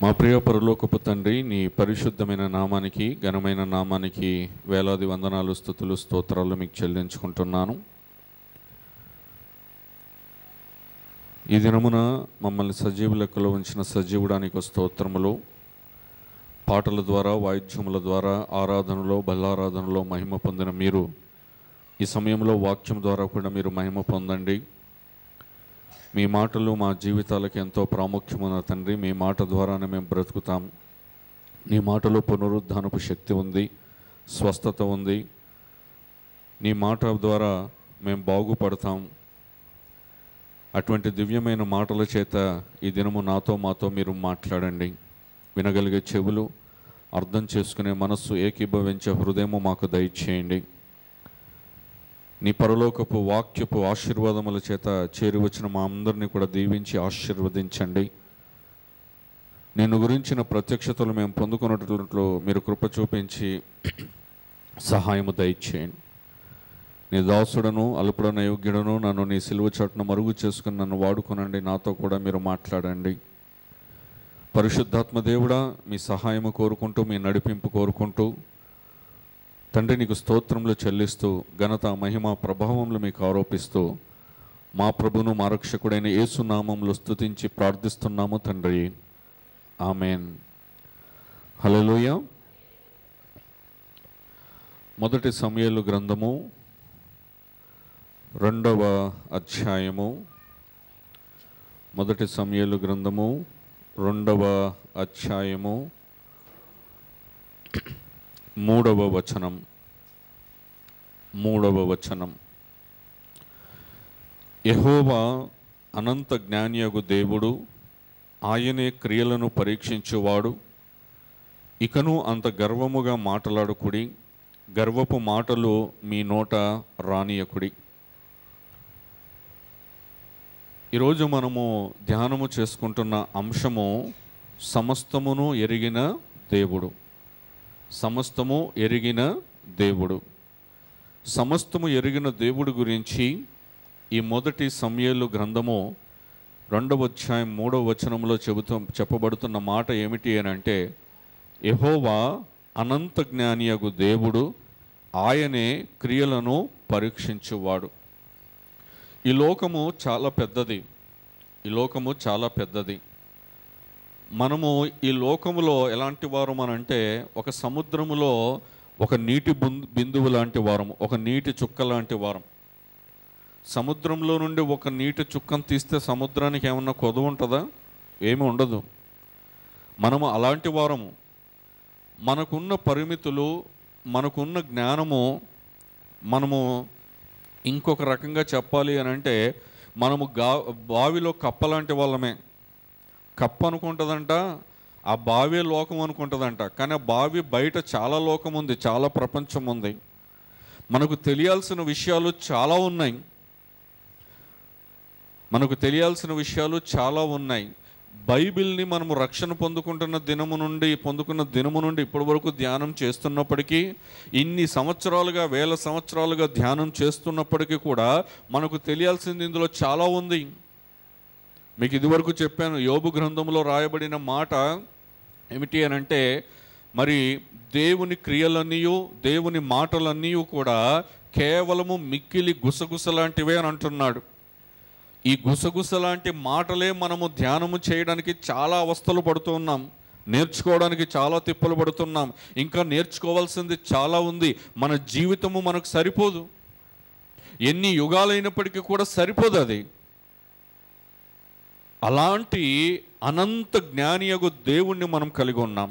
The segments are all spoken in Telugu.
మా ప్రియ పరలోకపు తండ్రి, నీ పరిశుద్ధమైన నామానికి, ఘనమైన నామానికి వేలాది వందనాలు, స్తుతులు, స్తోత్రాలు మీకు చెల్లించుకుంటున్నాను. ఈ దినమున మమ్మల్ని సజీవ లెక్కలో ఉంచిన సజీవుడానికి స్తోత్రములు. పాటల ద్వారా, వాయిద్యముల ద్వారా, ఆరాధనలో, బలారాధనలో మహిమ పొందిన మీరు ఈ సమయంలో వాక్యం ద్వారా కూడా మీరు మహిమ పొందండి. మీ మాటలు మా జీవితాలకు ఎంతో ప్రాముఖ్యమైన తండ్రి. మీ మాట ద్వారానే మేము బ్రతుకుతాం. నీ మాటలో పునరుద్ధానపు శక్తి ఉంది, స్వస్థత ఉంది. నీ మాట ద్వారా మేము బాగుపడతాం. అటువంటి దివ్యమైన మాటల చేత ఈ దినము నాతో మాతో మీరు మాట్లాడండి. వినగలిగే చెవులు, అర్థం చేసుకునే మనస్సు, ఏకీభవించే హృదయము మాకు దయచేయండి. నీ పరలోకపు వాక్యపు ఆశీర్వాదముల చేత చేరి వచ్చిన మా అందరినీ కూడా దీవించి ఆశీర్వదించండి. నిన్ను గురించిన ప్రత్యక్షతలు మేము పొందుకున్నట్లు మీరు కృప చూపించి సహాయము దయచేయండి. నీ దాసుడను, అల్పుడన యోగ్యుడను, నన్ను నీ సిలువ చాటును మరుగు చేసుకుని నన్ను వాడుకునండి. నాతో కూడా మీరు మాట్లాడండి. పరిశుద్ధాత్మ దేవుడా, మీ సహాయము కోరుకుంటూ, మీ నడిపింపు కోరుకుంటూ తండ్రి నీకు స్తోత్రములు చెల్లిస్తూ, ఘనత, మహిమ, ప్రభావములు మీకు ఆరోపిస్తూ, మా ప్రభును, మా రక్షకుడైన యేసు నామములో స్తుతించి ప్రార్థిస్తున్నాము తండ్రి. ఆమెన్. హల్లెలూయా. మొదటి సమూయేలు గ్రంథము 2వ అధ్యాయము. మొదటి సమూయేలు గ్రంథము 2వ అధ్యాయము 3వ వచనం. 3వ వచనం. యెహోవా అనంత జ్ఞానియగు దేవుడు, ఆయనే క్రియలను పరీక్షించువాడు. ఇకను అంత గర్వముగా మాట్లాడుకుడి, గర్వపు మాటలు మీ నోట రానియకుడి. ఈరోజు మనము ధ్యానము చేసుకుంటున్న అంశము సమస్తమును ఎరిగిన దేవుడు. సమస్తము ఎరిగిన దేవుడు. సమస్తము ఎరిగిన దేవుడు గురించి ఈ మొదటి సమూయేలు గ్రంథము 2వ అధ్యాయం 3వ వచనంలో చెప్పబడుతున్న మాట ఏమిటి అని అంటే, యెహోవా అనంత జ్ఞానియగు దేవుడు, ఆయనే క్రియలను పరీక్షించువాడు. ఈ లోకము చాలా పెద్దది. ఈ లోకము చాలా పెద్దది. మనము ఈ లోకములో ఎలాంటి వారు అనంటే, ఒక సముద్రములో ఒక నీటి బిందువు లాంటి వారము, ఒక నీటి చుక్క లాంటి వారం. సముద్రంలో నుండి ఒక నీటి చుక్కను తీస్తే సముద్రానికి ఏమన్నా కొదవ ఉంటుందా? ఏమీ ఉండదు. మనము అలాంటి వారము. మనకున్న పరిమితులు, మనకున్న జ్ఞానము, మనము ఇంకొక రకంగా చెప్పాలి అని అంటే, మనము బావిలో కప్పలాంటి వాళ్ళమే. కప్ప అనుకుంటుందంట, ఆ బావి లోకం అనుకుంటుందంట. కానీ ఆ బావి బయట చాలా లోకం ఉంది, చాలా ప్రపంచం ఉంది. మనకు తెలియాల్సిన విషయాలు చాలా ఉన్నాయి. మనకు తెలియాల్సిన విషయాలు చాలా ఉన్నాయి. బైబిల్ని మనము రక్షణ పొందుకున్న దినము నుండి ఇప్పటి వరకు ధ్యానం చేస్తున్నప్పటికీ, ఇన్ని సంవత్సరాలుగా, వేల సంవత్సరాలుగా ధ్యానం చేస్తున్నప్పటికీ కూడా మనకు తెలియాల్సింది ఇందులో చాలా ఉంది. మీకు ఇదివరకు చెప్పాను, యోబు గ్రంథంలో రాయబడిన మాట ఏమిటి అని అంటే, మరి దేవుని క్రియలన్నీయు, దేవుని మాటలన్నీ కూడా కేవలము మిక్కిలి గుసగుసలాంటివే అని అంటున్నాడు. ఈ గుసగుసలాంటి మాటలే మనము ధ్యానము చేయడానికి చాలా అవస్థలు పడుతున్నాం, నేర్చుకోవడానికి చాలా తిప్పలు పడుతున్నాం. ఇంకా నేర్చుకోవాల్సింది చాలా ఉంది. మన జీవితము మనకు సరిపోదు. ఎన్ని యుగాలైనప్పటికీ కూడా సరిపోదు అది. అలాంటి అనంత జ్ఞానియగు దేవుణ్ణి మనం కలిగి ఉన్నాం.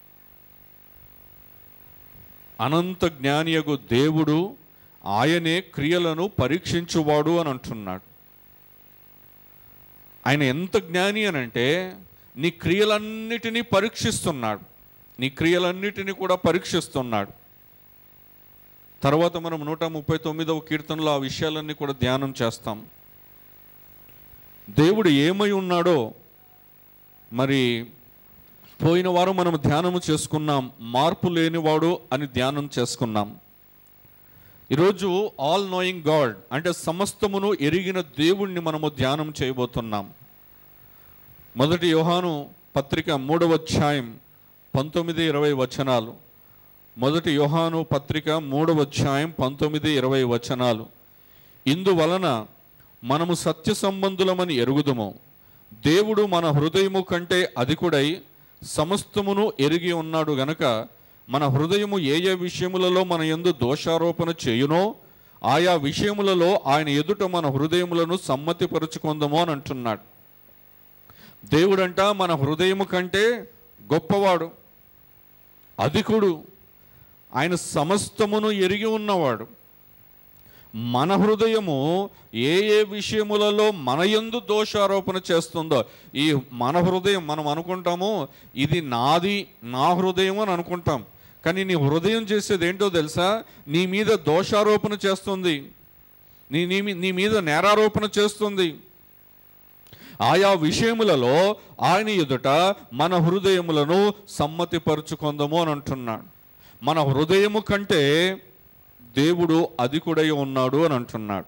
అనంత జ్ఞానియగు దేవుడు, ఆయనే క్రియలను పరీక్షించువాడు అని అంటున్నాడు. ఆయన ఎంత జ్ఞాని అని అంటే, నీ క్రియలన్నిటినీ పరీక్షిస్తున్నాడు. నీ క్రియలన్నిటినీ కూడా పరీక్షిస్తున్నాడు. తర్వాత మనం 139వ కీర్తనలో ఆ విషయాలన్నీ కూడా ధ్యానం చేస్తాం. దేవుడు ఏమై ఉన్నాడో మరి పోయిన వారం మనం ధ్యానము చేసుకున్నాం. మార్పు లేనివాడు అని ధ్యానం చేసుకున్నాం. ఈరోజు ఆల్ నోయింగ్ గాడ్ అంటే సమస్తమును ఎరిగిన దేవుణ్ణి మనము ధ్యానం చేయబోతున్నాం. మొదటి యోహాను పత్రిక 3వ అధ్యాయం 19-20 వచనాలు. మొదటి యోహాను పత్రిక 3వ అధ్యాయం 19-20 వచనాలు. ఇందువలన మనము సత్య సంబంధులమని ఎరుగుదుము, దేవుడు మన హృదయము కంటే అధికుడై సమస్తమును ఎరిగి ఉన్నాడు గనక మన హృదయము ఏ ఏ విషయములలో మన యందు దోషారోపణ చేయునో ఆయా విషయములలో ఆయన ఎదుట మన హృదయములను సమ్మతిపరుచుకుందాము అని అంటున్నాడు. దేవుడంట మన హృదయము కంటే గొప్పవాడు, అధికుడు, ఆయన సమస్తమును ఎరిగి ఉన్నవాడు. మన హృదయము ఏ ఏ విషయములలో మన యందు దోషారోపణ చేస్తుందో, ఈ మన హృదయం మనం అనుకుంటాము ఇది నాది, నా హృదయం అని అనుకుంటాం. కానీ నీ హృదయం చేసేది ఏంటో తెలుసా? నీ మీద దోషారోపణ చేస్తుంది, నీ మీద నేరారోపణ చేస్తుంది. ఆయా విషయములలో ఆయన ఎదుట మన హృదయములను సమ్మతిపరుచుకుందాము అని అంటున్నాడు. మన హృదయము కంటే దేవుడు అధికుడై ఉన్నాడు అని అంటున్నాడు.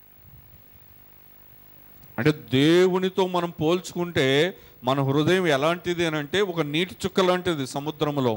అంటే దేవునితో మనం పోల్చుకుంటే మన హృదయం ఎలాంటిది అని అంటే ఒక నీటి చుక్క లాంటిది సముద్రంలో.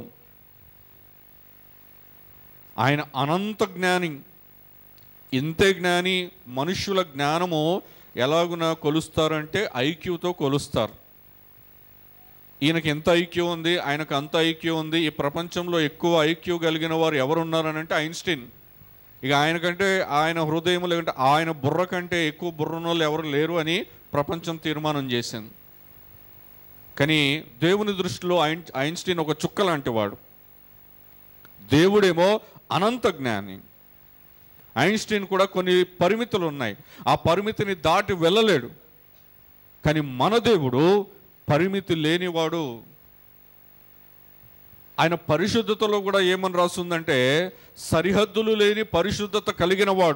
ఆయన అనంత జ్ఞాని, ఇంతే జ్ఞాని. మనుష్యుల జ్ఞానము ఎలాగున కొలుస్తారంటే ఐక్యూతో కొలుస్తారు. ఈయనకి ఎంత ఐక్యూ ఉంది, ఆయనకు అంత ఐక్యూ ఉంది. ఈ ప్రపంచంలో ఎక్కువ ఐక్యూ కలిగిన వారు ఎవరున్నారని అంటే ఐన్స్టీన్. ఇక ఆయనకంటే, ఆయన హృదయం లేకంటే ఆయన బుర్ర కంటే ఎక్కువ బుర్రన వాళ్ళు ఎవరు లేరు అని ప్రపంచం తీర్మానం చేసింది. కానీ దేవుని దృష్టిలో ఐన్స్టీన్ ఒక చుక్క లాంటి వాడు, దేవుడేమో అనంత జ్ఞాని. ఐన్స్టీన్ కూడా కొన్ని పరిమితులు ఉన్నాయి, ఆ పరిమితిని దాటి వెళ్ళలేడు. కానీ మన దేవుడు పరిమితి లేనివాడు. ఆయన పరిశుద్ధతలో కూడా ఏమని రాస్తుందంటే సరిహద్దులు లేని పరిశుద్ధత కలిగిన వాడు.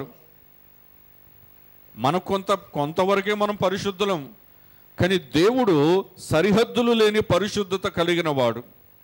మనకు కొంతవరకే మనం పరిశుద్ధులం, కానీ దేవుడు సరిహద్దులు లేని పరిశుద్ధత కలిగిన వాడు.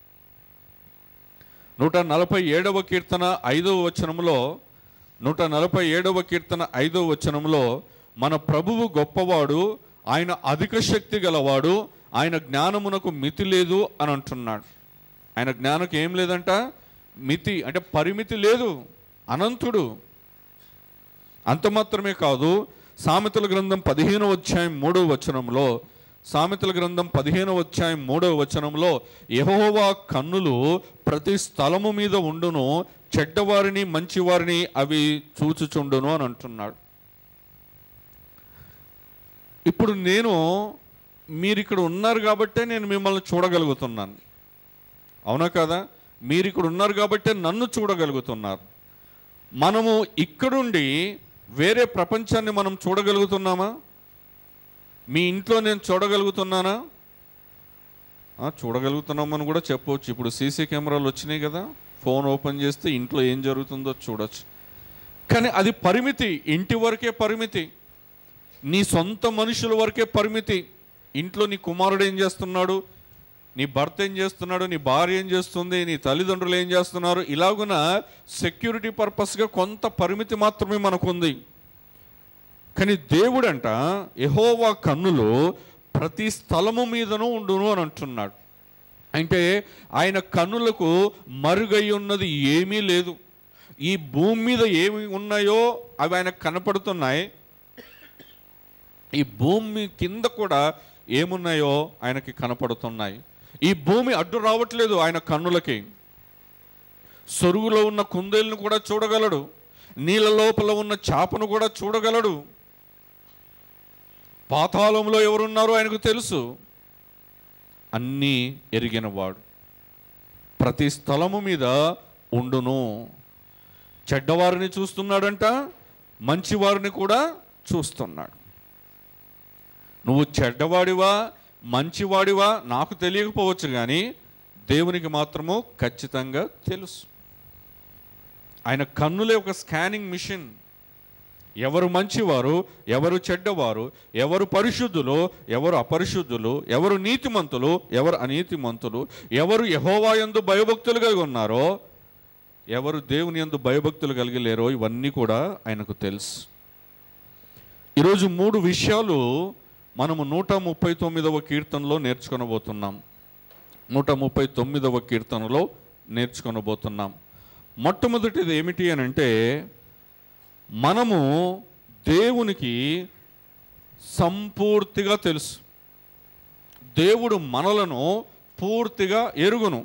147వ కీర్తన 5వ వచనంలో 147వ కీర్తన 5వ వచనంలో మన ప్రభువు గొప్పవాడు, ఆయన అధిక శక్తి గలవాడు, ఆయన జ్ఞానమునకు మితి లేదు అని అంటున్నాడు. ఆయన జ్ఞానకు ఏం లేదంట, మితి అంటే పరిమితి లేదు, అనంతుడు. అంత మాత్రమే కాదు, సామెతల గ్రంథం 15వ అధ్యాయం 3వ వచనంలో, సామెతల గ్రంథం 15వ అధ్యాయం 3వ వచనంలో యెహోవా కన్నులు ప్రతి స్థలము మీద ఉండును, చెడ్డవారిని మంచివారిని అవి చూచుచుండును అని అంటున్నాడు. ఇప్పుడు మీరు ఇక్కడ ఉన్నారు కాబట్టే నేను మిమ్మల్ని చూడగలుగుతున్నాను, అవునా కదా? మీరు ఇక్కడ ఉన్నారు కాబట్టే నన్ను చూడగలుగుతున్నారు. మనము ఇక్కడుండి వేరే ప్రపంచాన్ని మనం చూడగలుగుతున్నామా? మీ ఇంట్లో నేను చూడగలుగుతున్నానా? చూడగలుగుతున్నామని కూడా చెప్పవచ్చు. ఇప్పుడు సీసీ కెమెరాలు వచ్చినాయి కదా, ఫోన్ ఓపెన్ చేస్తే ఇంట్లో ఏం జరుగుతుందో చూడొచ్చు. కానీ అది పరిమితి, ఇంటి వరకే పరిమితి, నీ సొంత మనుషుల వరకే పరిమితి. ఇంట్లో నీ కుమారుడు ఏం చేస్తున్నాడు, నీ భర్త ఏం చేస్తున్నాడు, నీ భార్య ఏం చేస్తుంది, నీ తల్లిదండ్రులు ఏం చేస్తున్నారు, ఇలాగున సెక్యూరిటీ పర్పస్గా కొంత పరిమితి మాత్రమే మనకుంది. కానీ దేవుడంట యెహోవా కన్నులు ప్రతి స్థలము మీదనూ ఉండును అని అంటున్నాడు. అంటే ఆయన కన్నులకు మరుగై ఉన్నది ఏమీ లేదు. ఈ భూమి మీద ఏమి ఉన్నాయో అవి ఆయనకు కనపడుతున్నాయి, ఈ భూమి కింద కూడా ఏమున్నాయో ఆయనకి కనపడుతున్నాయి. ఈ భూమి అడ్డు రావట్లేదు ఆయన కన్నులకి. సొరుగులో ఉన్న కుందేలును కూడా చూడగలడు, నీళ్ళ లోపల ఉన్న చేపను కూడా చూడగలడు, పాతాళంలో ఎవరున్నారో ఆయనకు తెలుసు. అన్నీ ఎరిగినవాడు, ప్రతి స్థలము మీద ఉండును. చెడ్డవారిని చూస్తున్నాడంట, మంచివారిని కూడా చూస్తున్నాడు. నువ్వు చెడ్డవాడివా మంచివాడివా నాకు తెలియకపోవచ్చు, కానీ దేవునికి మాత్రము ఖచ్చితంగా తెలుసు. ఆయన కన్నులే ఒక స్కానింగ్ మిషన్. ఎవరు మంచివారు, ఎవరు చెడ్డవారు, ఎవరు పరిశుద్ధులు, ఎవరు అపరిశుద్ధులు, ఎవరు నీతిమంతులు, ఎవరు అనీతిమంతులు, ఎవరు యెహోవా యందు భయభక్తులు కలిగి ఉన్నారో, ఎవరు దేవుని యందు భయభక్తులు కలిగి లేరో, ఇవన్నీ కూడా ఆయనకు తెలుసు. ఈరోజు 3 విషయాలు మనము 139వ కీర్తనలో నేర్చుకొనబోతున్నాం. 139వ కీర్తనలో నేర్చుకొనబోతున్నాం. మొట్టమొదటిది ఏమిటి అని అంటే, మనము దేవునికి సంపూర్తిగా తెలుసు. దేవుడు మనలను పూర్తిగా ఎరుగును.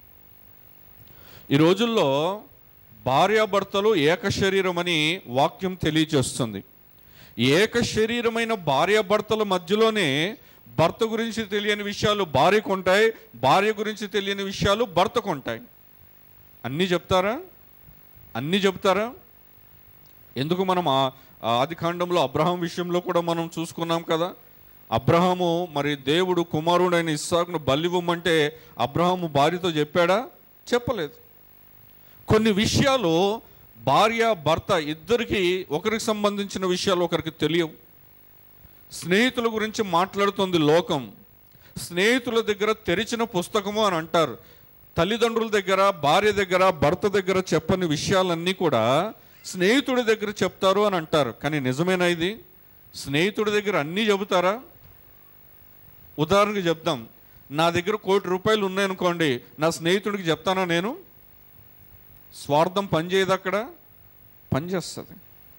ఈ రోజుల్లో భార్యాభర్తలు ఏక శరీరం అని వాక్యం తెలియజేస్తుంది. ఏక శరీరమైన భార్యాభర్తల మధ్యలోనే భర్త గురించి తెలియని విషయాలు భార్యకు ఉంటాయి, భార్య గురించి తెలియని విషయాలు భర్తకు ఉంటాయి. అన్నీ చెప్తారా? ఎందుకు మనం ఆది కాండంలో అబ్రహాం విషయంలో కూడా మనం చూసుకున్నాం కదా. అబ్రహాము మరి దేవుడు కుమారుడైన ఇస్సాకును బలివ్వమంటే అబ్రహాము భార్యతో చెప్పాడా? చెప్పలేదు. కొన్ని విషయాలు భార్య భర్త ఇద్దరికి ఒకరికి సంబంధించిన విషయాలు ఒకరికి తెలియవు. స్నేహితుల గురించి మాట్లాడుతుంది లోకం. స్నేహితుల దగ్గర తెరిచిన పుస్తకము అని అంటారు. తల్లిదండ్రుల దగ్గర, భార్య దగ్గర, భర్త దగ్గర చెప్పని విషయాలన్నీ కూడా స్నేహితుడి దగ్గర చెప్తారు అని అంటారు. కానీ నిజమేనా ఇది? స్నేహితుడి దగ్గర అన్నీ చెబుతారా? ఉదాహరణకు చెప్దాం, నా దగ్గర ₹1,00,00,000 ఉన్నాయనుకోండి, నా స్నేహితుడికి చెప్తానా నేను? స్వార్థం పనిచేయదు, అక్కడ పనిచేస్తుంది.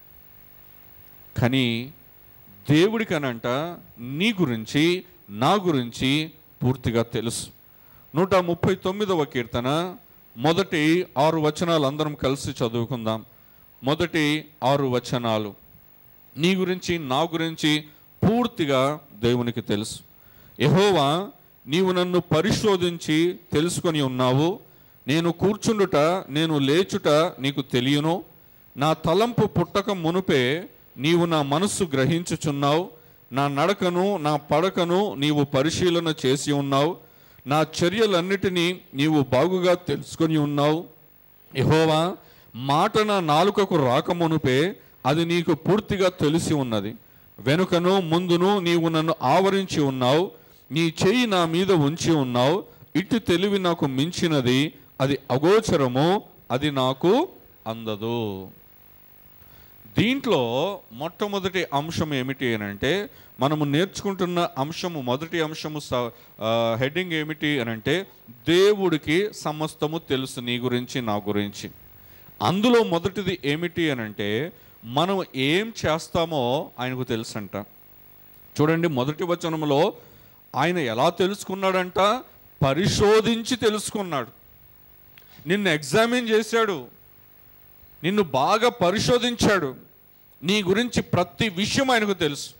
కానీ దేవుడికనంట నీ గురించి, నా గురించి పూర్తిగా తెలుసు. 139వ కీర్తన మొదటి 6 వచనాలు అందరం కలిసి చదువుకుందాం. మొదటి 6 వచనాలు. నీ గురించి, నా గురించి పూర్తిగా దేవునికి తెలుసు. యెహోవా, నీవు నన్ను పరిశోధించి తెలుసుకొని ఉన్నావు. నేను కూర్చుండుట, నేను లేచుట నీకు తెలియను. నా తలంపు పుట్టక మునుపే నీవు నా మనస్సు గ్రహించుచున్నావు. నా నడకను, నా పడకను నీవు పరిశీలన చేసి ఉన్నావు. నా చర్యలన్నిటినీ నీవు బాగుగా తెలుసుకొని ఉన్నావు. యెహోవా, మాట నా నాలుకకు రాకమునుపే అది నీకు పూర్తిగా తెలిసి ఉన్నది. వెనుకను ముందును నీవు నన్ను ఆవరించి ఉన్నావు. నీ చెయ్యి నా మీద ఉంచి ఉన్నావు. ఇటు తెలివి నాకు మించినది, అది అగోచరము, అది నాకు అందదు. దీంట్లో మొట్టమొదటి అంశం ఏమిటి అని అంటే, మనము నేర్చుకుంటున్న అంశము, మొదటి అంశము హెడ్డింగ్ ఏమిటి అని అంటే, దేవుడికి సమస్తము తెలుసు నీ గురించి, నా గురించి. అందులో మొదటిది ఏమిటి అని అంటే, మనం ఏం చేస్తామో ఆయనకు తెలుసంట. చూడండి, మొదటి వచనంలో ఆయన ఎలా తెలుసుకున్నాడంట? పరిశోధించి తెలుసుకున్నాడు. నిన్ను ఎగ్జామిన్ చేశాడు, నిన్ను బాగా పరిశోధించాడు. నీ గురించి ప్రతి విషయం ఆయనకు తెలుసు.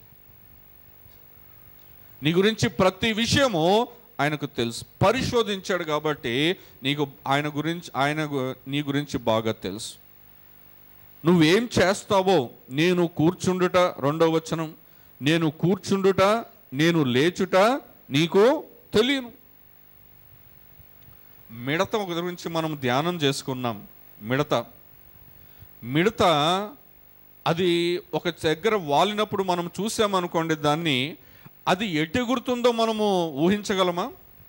నీ గురించి ప్రతి విషయము ఆయనకు తెలుసు. పరిశోధించాడు కాబట్టి నీ గురించి బాగా తెలుసు. నువ్వేం చేస్తావో, నేను కూర్చుండుట, 2వ వచనం, నేను కూర్చుండుట, నేను లేచుట నీకు తెలియను. మిడత గురించి మనం ధ్యానం చేసుకున్నాం. మిడత అది ఒక దగ్గర వాలినప్పుడు మనం చూసామనుకోండి, దాన్ని అది ఎటు ఎగురుతుందో మనము ఊహించగలమా?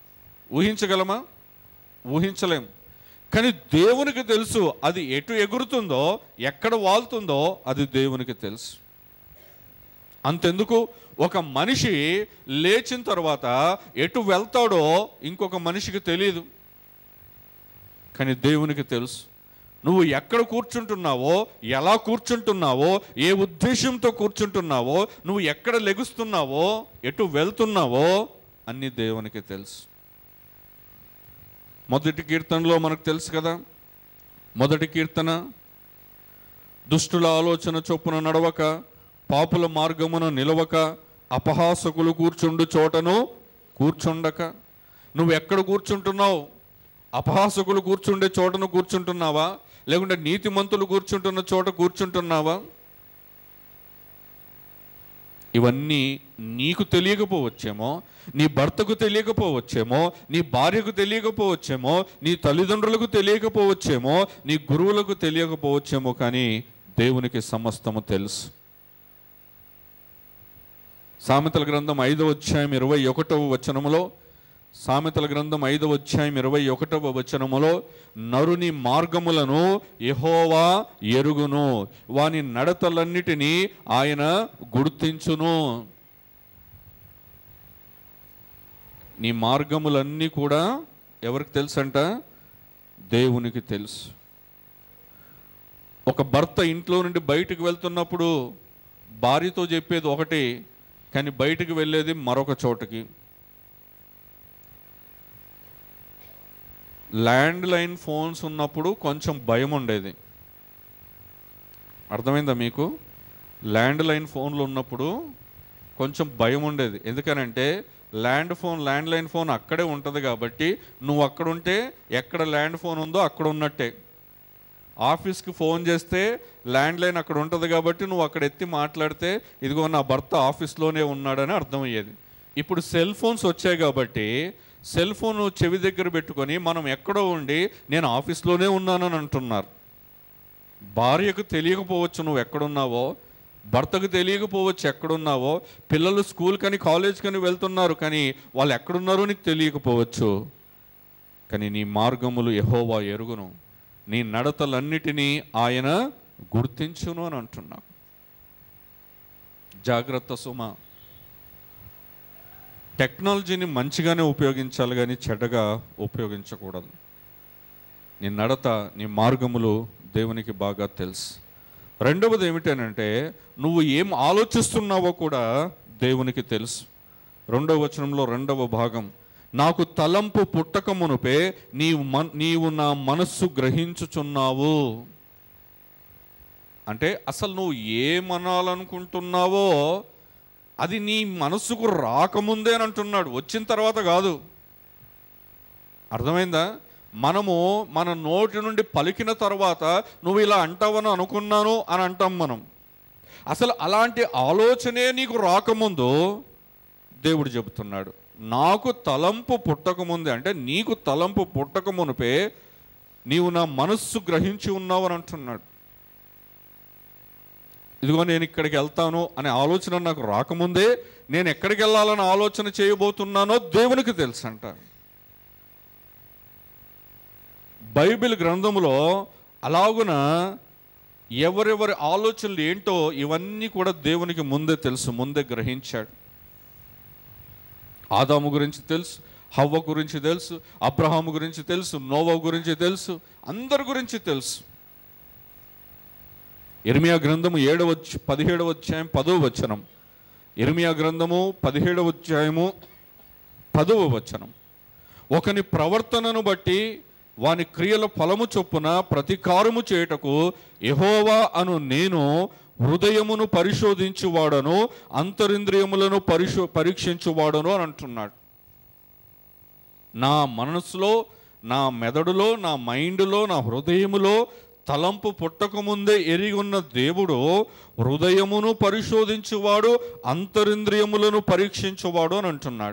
ఊహించలేం. కానీ దేవునికి తెలుసు అది ఎటు ఎగురుతుందో, ఎక్కడ వాలుతుందో అది దేవునికి తెలుసు. అంతెందుకు, ఒక మనిషి లేచిన తర్వాత ఎటు వెళ్తాడో ఇంకొక మనిషికి తెలియదు, కానీ దేవునికి తెలుసు. నువ్వు ఎక్కడ కూర్చుంటున్నావో, ఎలా కూర్చుంటున్నావో, ఏ ఉద్దేశంతో కూర్చుంటున్నావో, నువ్వు ఎక్కడ లెగుస్తున్నావో, ఎటు వెళ్తున్నావో అన్నీ దేవునికి తెలుసు. మొదటి కీర్తనలో మనకు తెలుసు కదా, మొదటి కీర్తన, దుష్టుల ఆలోచన చొప్పున నడవక, పాపుల మార్గమున నిలవక, అపహాసకులు కూర్చుండు చోటను కూర్చుండక. నువ్వు ఎక్కడ కూర్చుంటున్నావు? అపహాసకులు కూర్చుండే చోటను కూర్చుంటున్నావా, లేకుంటే నీతిమంతులు కూర్చుంటున్న చోట కూర్చుంటున్నావా? ఇవన్నీ నీకు తెలియకపోవచ్చేమో, నీ భర్తకు తెలియకపోవచ్చేమో, నీ భార్యకు తెలియకపోవచ్చేమో, నీ తల్లిదండ్రులకు తెలియకపోవచ్చేమో, నీ గురువులకు తెలియకపోవచ్చేమో, కానీ దేవునికి సమస్తము తెలుసు. సామెతల గ్రంథం 5వ అధ్యాయం 21వ వచనములో, సామెతల గ్రంథం 5వ అధ్యాయం 21వ వచనములో, నరుని మార్గములను యెహోవా ఎరుగును, వాని నడతలన్నిటినీ ఆయన గుర్తించును. నీ మార్గములన్నీ కూడా ఎవరికి తెలుసు అంట? దేవునికి తెలుసు. ఒక భర్త ఇంట్లో నుండి బయటికి వెళ్తున్నప్పుడు భార్యతో చెప్పేది ఒకటి, కానీ బయటికి వెళ్ళేది మరొక చోటకి. ల్యాండ్ లైన్ ఫోన్స్ ఉన్నప్పుడు కొంచెం భయం ఉండేది. అర్థమైందా మీకు? ల్యాండ్ లైన్ ఫోన్లు ఉన్నప్పుడు కొంచెం భయం ఉండేది. ఎందుకనంటే ల్యాండ్ లైన్ ఫోన్ అక్కడే ఉంటుంది కాబట్టి నువ్వు అక్కడుంటే ఎక్కడ ల్యాండ్ ఫోన్ ఉందో అక్కడ ఉన్నట్టే. ఆఫీస్కి ఫోన్ చేస్తే ల్యాండ్ లైన్ అక్కడ ఉంటుంది కాబట్టి నువ్వు అక్కడ ఎత్తి మాట్లాడితే ఇదిగో నా భర్త ఆఫీస్లోనే ఉన్నాడని అర్థమయ్యేది. ఇప్పుడు సెల్ ఫోన్స్ వచ్చాయి కాబట్టి సెల్ ఫోన్ చెవి దగ్గర పెట్టుకొని మనం ఎక్కడో ఉండి నేను ఆఫీస్లోనే ఉన్నానని అంటున్నారు. భార్యకు తెలియకపోవచ్చు నువ్వు ఎక్కడున్నావో, భర్తకు తెలియకపోవచ్చు ఎక్కడున్నావో, పిల్లలు స్కూల్ కానీ కాలేజ్ కానీ వెళ్తున్నారు కానీ వాళ్ళు ఎక్కడున్నారో నీకు తెలియకపోవచ్చు. కానీ నీ మార్గములు యెహోవా ఎరుగును, నీ నడతలన్నిటినీ ఆయన గుర్తించును అని అంటున్నా. జాగ్రత్త సుమ. టెక్నాలజీని మంచిగానే ఉపయోగించాలి కానీ చెడ్డగా ఉపయోగించకూడదు. నీ నడత, నీ మార్గములు దేవునికి బాగా తెలుసు. రెండవది ఏమిటనంటే నువ్వు ఏం ఆలోచిస్తున్నావో కూడా దేవునికి తెలుసు. 2వ వచనంలో 2వ భాగం, నాకు తలంపు పుట్టక మునుపే నీవు నా మనస్సు గ్రహించుచున్నావు. అంటే అసలు నువ్వు ఏమనాలనుకుంటున్నావో అది నీ మనస్సుకు రాకముందే అని అంటున్నాడు, వచ్చిన తర్వాత కాదు. అర్థమైందా? మనము మన నోటి నుండి పలికిన తర్వాత నువ్వు ఇలా అంటావని అనుకున్నాను అని అంటాం మనం. అసలు అలాంటి ఆలోచనే నీకు రాకముందు దేవుడు చెబుతున్నాడు, నాకు తలంపు పుట్టకముందే, అంటే నీకు తలంపు పుట్టక మునిపే నీవు నా మనస్సు గ్రహించి ఉన్నావు అని అంటున్నాడు. ఇదిగో నేను ఇక్కడికి వెళ్తాను అనే ఆలోచన నాకు రాకముందే నేను ఎక్కడికి వెళ్ళాలని ఆలోచన చేయబోతున్నానో దేవునికి తెలుసు అంట. బైబిల్ గ్రంథములో అలాగున ఎవరెవరి ఆలోచనలు ఏంటో ఇవన్నీ కూడా దేవునికి ముందే తెలుసు, ముందే గ్రహించాడు. ఆదాము గురించి తెలుసు, హవ్వ గురించి తెలుసు, అబ్రహాము గురించి తెలుసు, నోవా గురించి తెలుసు, అందరి గురించి తెలుసు. ఇర్మియా గ్రంథము 17వ అధ్యాయం 10వ వచనం. ఇర్మియా గ్రంథము 17వ అధ్యాయము 10వ వచనం. ఒకని ప్రవర్తనను బట్టి వాని క్రియల ఫలము చొప్పున ప్రతికారము చేయుటకు యెహోవా అను నేను హృదయమును పరిశోధించువాడను, అంతరింద్రియములను పరీక్షించువాడను అని అంటున్నాడు. నా మనసులో, నా మెదడులో, నా మైండ్లో, నా హృదయములో తలంపు పుట్టకముందే ఎరిగి ఉన్న దేవుడు హృదయమును పరిశోధించువాడు, అంతరింద్రియములను పరీక్షించువాడు అని అంటున్నాడు.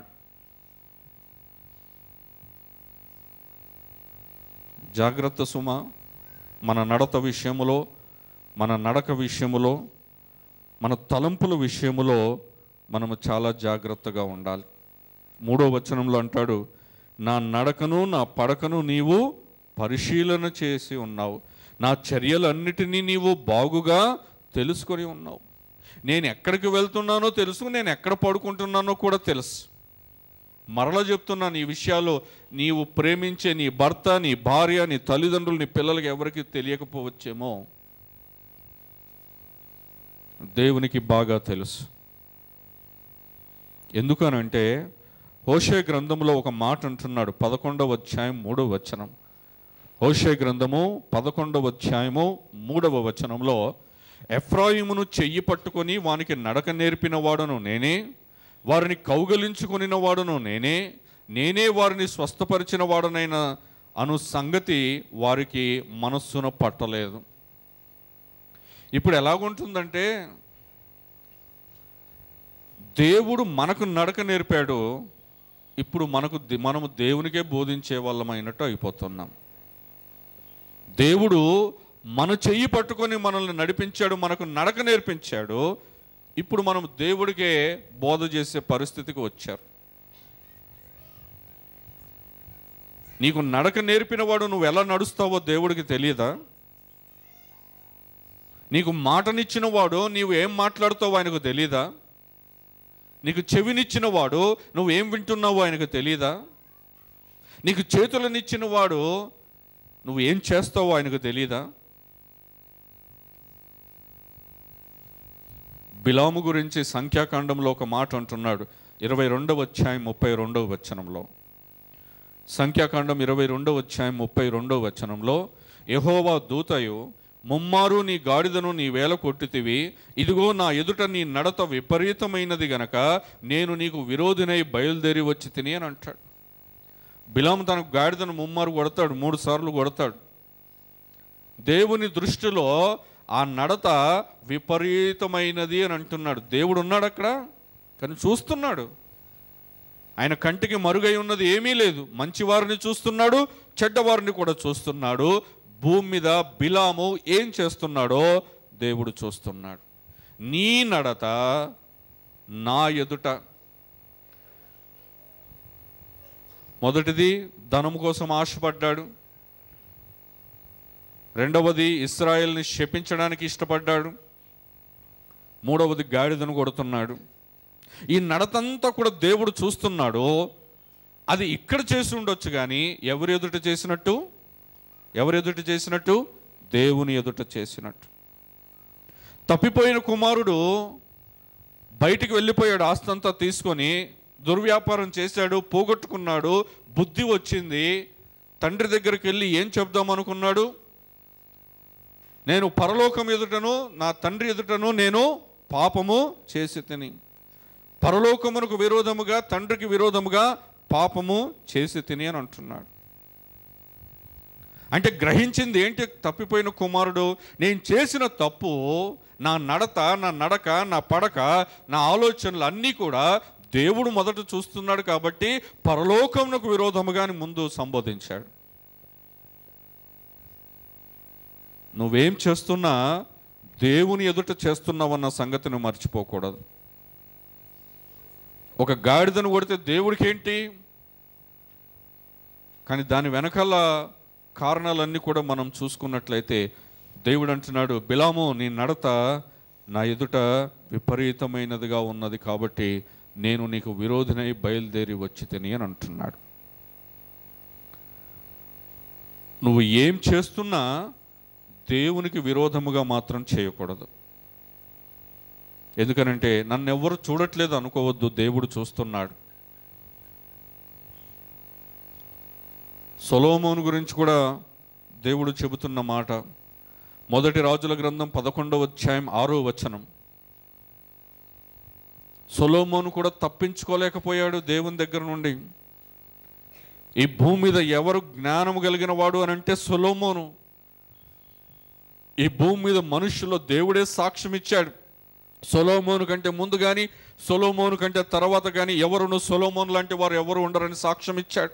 జాగ్రత్త సుమ. మన నడత విషయములో, మన నడక విషయములో, మన తలంపుల విషయములో మనము చాలా జాగ్రత్తగా ఉండాలి. 3వ వచనంలో అంటాడు, నా నడకను నా పడకను నీవు పరిశీలన చేసి ఉన్నావు, నా చర్యలన్నిటినీ నీవు బాగుగా తెలుసుకొని ఉన్నావు. నేను ఎక్కడికి వెళ్తున్నానో తెలుసు, నేను ఎక్కడ పడుకుంటున్నానో కూడా తెలుసు. మరలా చెప్తున్నాను, ఈ విషయాలు నీవు ప్రేమించే నీ భర్త, నీ భార్య, నీ తల్లిదండ్రులు, నీ పిల్లలకి ఎవరికి తెలియకపోవచ్చేమో, దేవునికి బాగా తెలుసు. ఎందుకనంటే హోషే గ్రంథంలో ఒక మాట అంటున్నాడు, 11వ అధ్యాయం 3వ వచనం. హోషే గ్రంథము 11వ అధ్యాయము 3వ వచనంలో, ఎఫ్రాయిమును చెయ్యి పట్టుకొని వానికి నడక నేర్పిన వాడును నేనే, వారిని కౌగలించుకుని వాడును నేనే, నేనే వారిని స్వస్థపరిచిన వాడునైనా అను సంగతి వారికి మనస్సును పట్టలేదు. ఇప్పుడు ఎలాగుంటుందంటే దేవుడు మనకు నడక నేర్పాడు, ఇప్పుడు మనము దేవునికే బోధించే వాళ్ళమైనట్టు అయిపోతున్నాం. దేవుడు మన చెయ్యి పట్టుకొని మనల్ని నడిపించాడు, మనకు నడక నేర్పించాడు. ఇప్పుడు మనం దేవుడికే బోధ చేసే పరిస్థితికి వచ్చారు. నీకు నడక నేర్పినవాడు నువ్వు ఎలా నడుస్తావో దేవుడికి తెలియదా? నీకు మాటనిచ్చిన వాడు నీవు ఏం మాట్లాడుతావో ఆయనకు తెలీదా? నీకు చెవినిచ్చిన వాడు నువ్వేం వింటున్నావో ఆయనకు తెలీదా? నీకు చేతులనిచ్చిన వాడు నువ్వు ఏం చేస్తావో ఆయనకు తెలీదా? బిలాము గురించి సంఖ్యాకాండంలో ఒక మాట అంటున్నాడు, 22వ అధ్యాయం 32వ వచనంలో. సంఖ్యాకాండం 22వ అధ్యాయం 32వ వచనంలో, యెహోవా దూతయు ముమ్మారు నీ గాడిదను నీ వేల కొట్టితివి, ఇదిగో నా ఎదుట నీ నడత విపరీతమైనది గనక నేను నీకు విరోధినై బయలుదేరి వచ్చి తిని అని అంటాడు. బిలాము తన గాడిదను ముమ్మారు కొడతాడు, 3 సార్లు కొడతాడు. దేవుని దృష్టిలో ఆ నడత విపరీతమైనది అని అంటున్నాడు. దేవుడు ఉన్నాడు అక్కడ, కానీ చూస్తున్నాడు. ఆయన కంటికి మరుగై ఉన్నది ఏమీ లేదు. మంచివారిని చూస్తున్నాడు, చెడ్డవారిని కూడా చూస్తున్నాడు. భూమి మీద బిలాము ఏం చేస్తున్నాడో దేవుడు చూస్తున్నాడు. నీ నడత నా ఎదుట. మొదటిది ధనము కోసం ఆశపడ్డాడు. రెండవది ఇశ్రాయేల్ని శపించడానికి ఇష్టపడ్డాడు. మూడవది గాడిదను కొడుతున్నాడు. ఈ నడతంతా కూడా దేవుడు చూస్తున్నాడు. అది ఇక్కడ చేసి ఉండొచ్చు, కానీ ఎవరి ఎదుట చేసినట్టు? ఎవరి ఎదుట చేసినట్టు? దేవుని ఎదుట చేసినట్టు. తప్పిపోయిన కుమారుడు బయటికి వెళ్ళిపోయాడు, ఆస్తంతా తీసుకొని దుర్వ్యాపారం చేశాడు, పోగొట్టుకున్నాడు. బుద్ధి వచ్చింది. తండ్రి దగ్గరికి వెళ్ళి ఏం చెప్దాం అనుకున్నాడు? నేను పరలోకం ఎదుటను నా తండ్రి ఎదుటను నేను పాపము చేసి తిని, పరలోకమునకు విరోధముగా తండ్రికి విరోధముగా పాపము చేసి తిని అని అంటున్నాడు. అంటే గ్రహించింది ఏంటి? తప్పిపోయిన కుమారుడు, నేను చేసిన తప్పు, నా నడత, నా నడక, నా పడక, నా ఆలోచనలు అన్నీ కూడా దేవుడు మొదట చూస్తున్నాడు కాబట్టి పరలోకమునకు విరోధముగా ముందు సంబోధించాడు. నువ్వేం చేస్తున్నా దేవుని ఎదుట చేస్తున్నావన్న సంగతిని మర్చిపోకూడదు. ఒక గాడిదను కొడితే దేవుడికి ఏంటి? కానీ దాని వెనకాల కారణాలన్నీ కూడా మనం చూసుకున్నట్లయితే దేవుడు అంటున్నాడు, బిలాము నీ నడత నా ఎదుట విపరీతమైనదిగా ఉన్నది కాబట్టి నేను నీకు విరోధినై బయలుదేరి వచ్చి తిని అని అంటున్నాడు. నువ్వు ఏం చేస్తున్నా దేవునికి విరోధముగా మాత్రం చేయకూడదు. ఎందుకనంటే నన్ను ఎవ్వరు చూడట్లేదు అనుకోవద్దు, దేవుడు చూస్తున్నాడు. సొలొమోను గురించి కూడా దేవుడు చెబుతున్న మాట, మొదటి రాజుల గ్రంథం 11వ అధ్యాయం 6వ వచనం. సొలొమోను కూడా తప్పించుకోలేకపోయాడు దేవుని దగ్గర నుండి. ఈ భూమి మీద ఎవరు జ్ఞానము కలిగిన వాడు అని అంటే సొలొమోను. ఈ భూమి మీద మనుషుల్లో దేవుడే సాక్ష్యం ఇచ్చాడు. సొలొమోను కంటే ముందు కానీ సొలొమోను కంటే తర్వాత కానీ ఎవరును సొలొమోను లాంటి వారు ఎవరు ఉండరని సాక్ష్యం ఇచ్చాడు.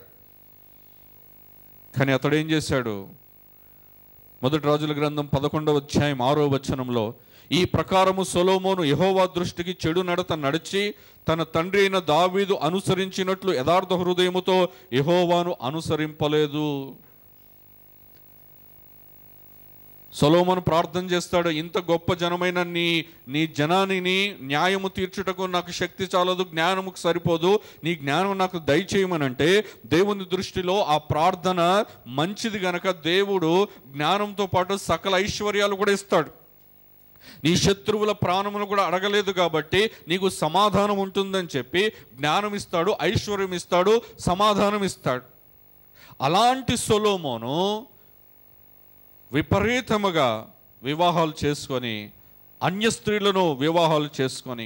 కానీ అతడు ఏం చేశాడు? మొదటి రాజుల గ్రంథం 11వ అధ్యాయం 6వ వచనంలో, ఈ ప్రకారము సొలొమోను యెహోవా దృష్టికి చెడు నడత నడిచి తన తండ్రి అయిన దావీదు అనుసరించినట్లు యథార్థ హృదయముతో యెహోవాను అనుసరింపలేదు. సొలొమోను ప్రార్థన చేస్తాడు, ఇంత గొప్ప జనమైన నీ జనాన్ని న్యాయము తీర్చుటకు నాకు శక్తి చాలదు, జ్ఞానముకు సరిపోదు, నీ జ్ఞానం నాకు దయచేయమనంటే దేవుని దృష్టిలో ఆ ప్రార్థన మంచిది గనక దేవుడు జ్ఞానంతో పాటు సకల ఐశ్వర్యాలు కూడా ఇస్తాడు. నీ శత్రువుల ప్రాణమును కూడా అడగలేదు కాబట్టి నీకు సమాధానం ఉంటుందని చెప్పి జ్ఞానం ఇస్తాడు, ఐశ్వర్యం ఇస్తాడు, సమాధానం ఇస్తాడు. అలాంటి సొలొమోను విపరీతముగా వివాహాలు చేసుకొని, అన్య స్త్రీలను వివాహాలు చేసుకొని,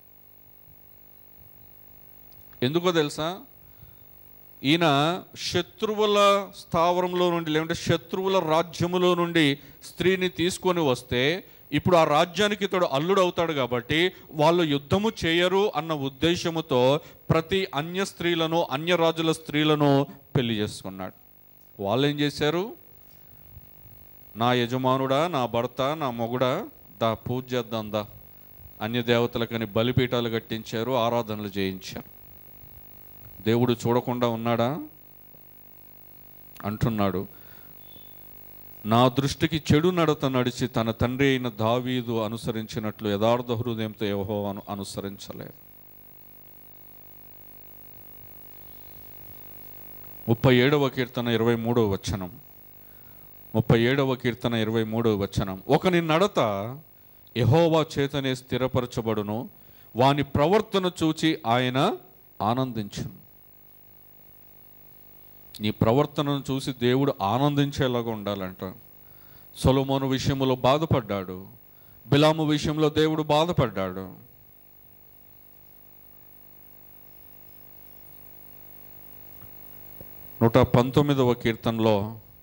ఎందుకో తెలుసా? ఈయన శత్రువుల స్థావరంలో నుండి లేదంటే శత్రువుల రాజ్యములో నుండి స్త్రీని తీసుకొని వస్తే ఇప్పుడు ఆ రాజ్యానికి ఇతడు అల్లుడు అవుతాడు కాబట్టి వాళ్ళు యుద్ధము చేయరు అన్న ఉద్దేశముతో ప్రతి అన్య స్త్రీలను, అన్య రాజుల స్త్రీలను పెళ్లి చేసుకున్నాడు. వాళ్ళు ఏం చేశారు? నా యజమానుడా, నా భర్త, నా మొగుడా, దా పూజ చేద్దాం దా, అన్య దేవతలకని బలిపీఠాలు కట్టించారు, ఆరాధనలు చేయించారు. దేవుడు చూడకుండా ఉన్నాడా? అంటున్నాడు, నా దృష్టికి చెడు నడత నడిచి తన తండ్రి అయిన దావీదు అనుసరించినట్లు యథార్థ హృదయంతో యెహోవాను అనుసరించలేదు. 37వ కీర్తన 23వ వచనం. 37వ కీర్తన 23వ వచనం. ఒకని నడత యెహోవా చేతనే స్థిరపరచబడును, వాని ప్రవర్తన చూచి ఆయన ఆనందించును. నీ ప్రవర్తనను చూసి దేవుడు ఆనందించేలాగా ఉండాలంట. సొలొమోను విషయంలో బాధపడ్డాడు, బిలాము విషయంలో దేవుడు బాధపడ్డాడు. నూట 19వ కీర్తనలో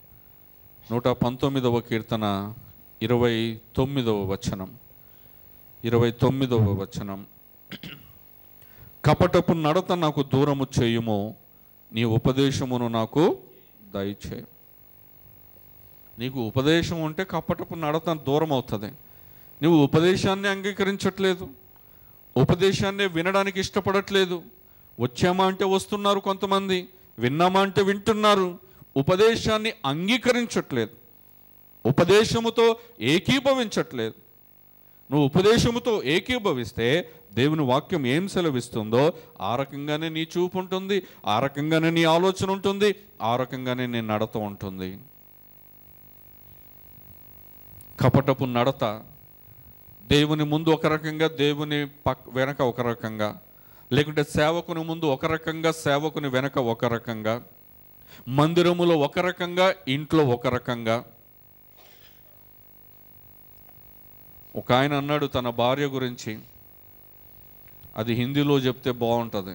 119వ కీర్తన 29వ వచనం. 29వ వచనం. కపటపు నడత నాకు దూరము చేయుము, నీ ఉపదేశమును నాకు దయచేయి. నీకు ఉపదేశం ఉంటే కపటపు నడత దూరం అవుతుంది. నువ్వు ఉపదేశాన్ని అంగీకరించట్లేదు, ఉపదేశాన్ని వినడానికి ఇష్టపడట్లేదు. వచ్చామా అంటే వస్తున్నారు కొంతమంది, విన్నామా అంటే వింటున్నారు, ఉపదేశాన్ని అంగీకరించట్లేదు, ఉపదేశముతో ఏకీభవించట్లేదు. నువ్వు ఉపదేశముతో ఏకీభవిస్తే దేవుని వాక్యం ఏం సెలవిస్తుందో ఆ రకంగానే నీ చూపు ఉంటుంది, ఆ రకంగానే నీ ఆలోచన ఉంటుంది, ఆ రకంగానే నీ నడత ఉంటుంది. కపటపు నడత దేవుని ముందు ఒక రకంగా, దేవుని వెనక ఒక రకంగా, లేకుంటే సేవకుని ముందు ఒక రకంగా, సేవకుని వెనక ఒక రకంగా, మందిరములో ఒక రకంగా, ఇంట్లో ఒక రకంగా. ఒక ఆయన అన్నాడు తన భార్య గురించి, అది హిందీలో చెప్తే బాగుంటుంది.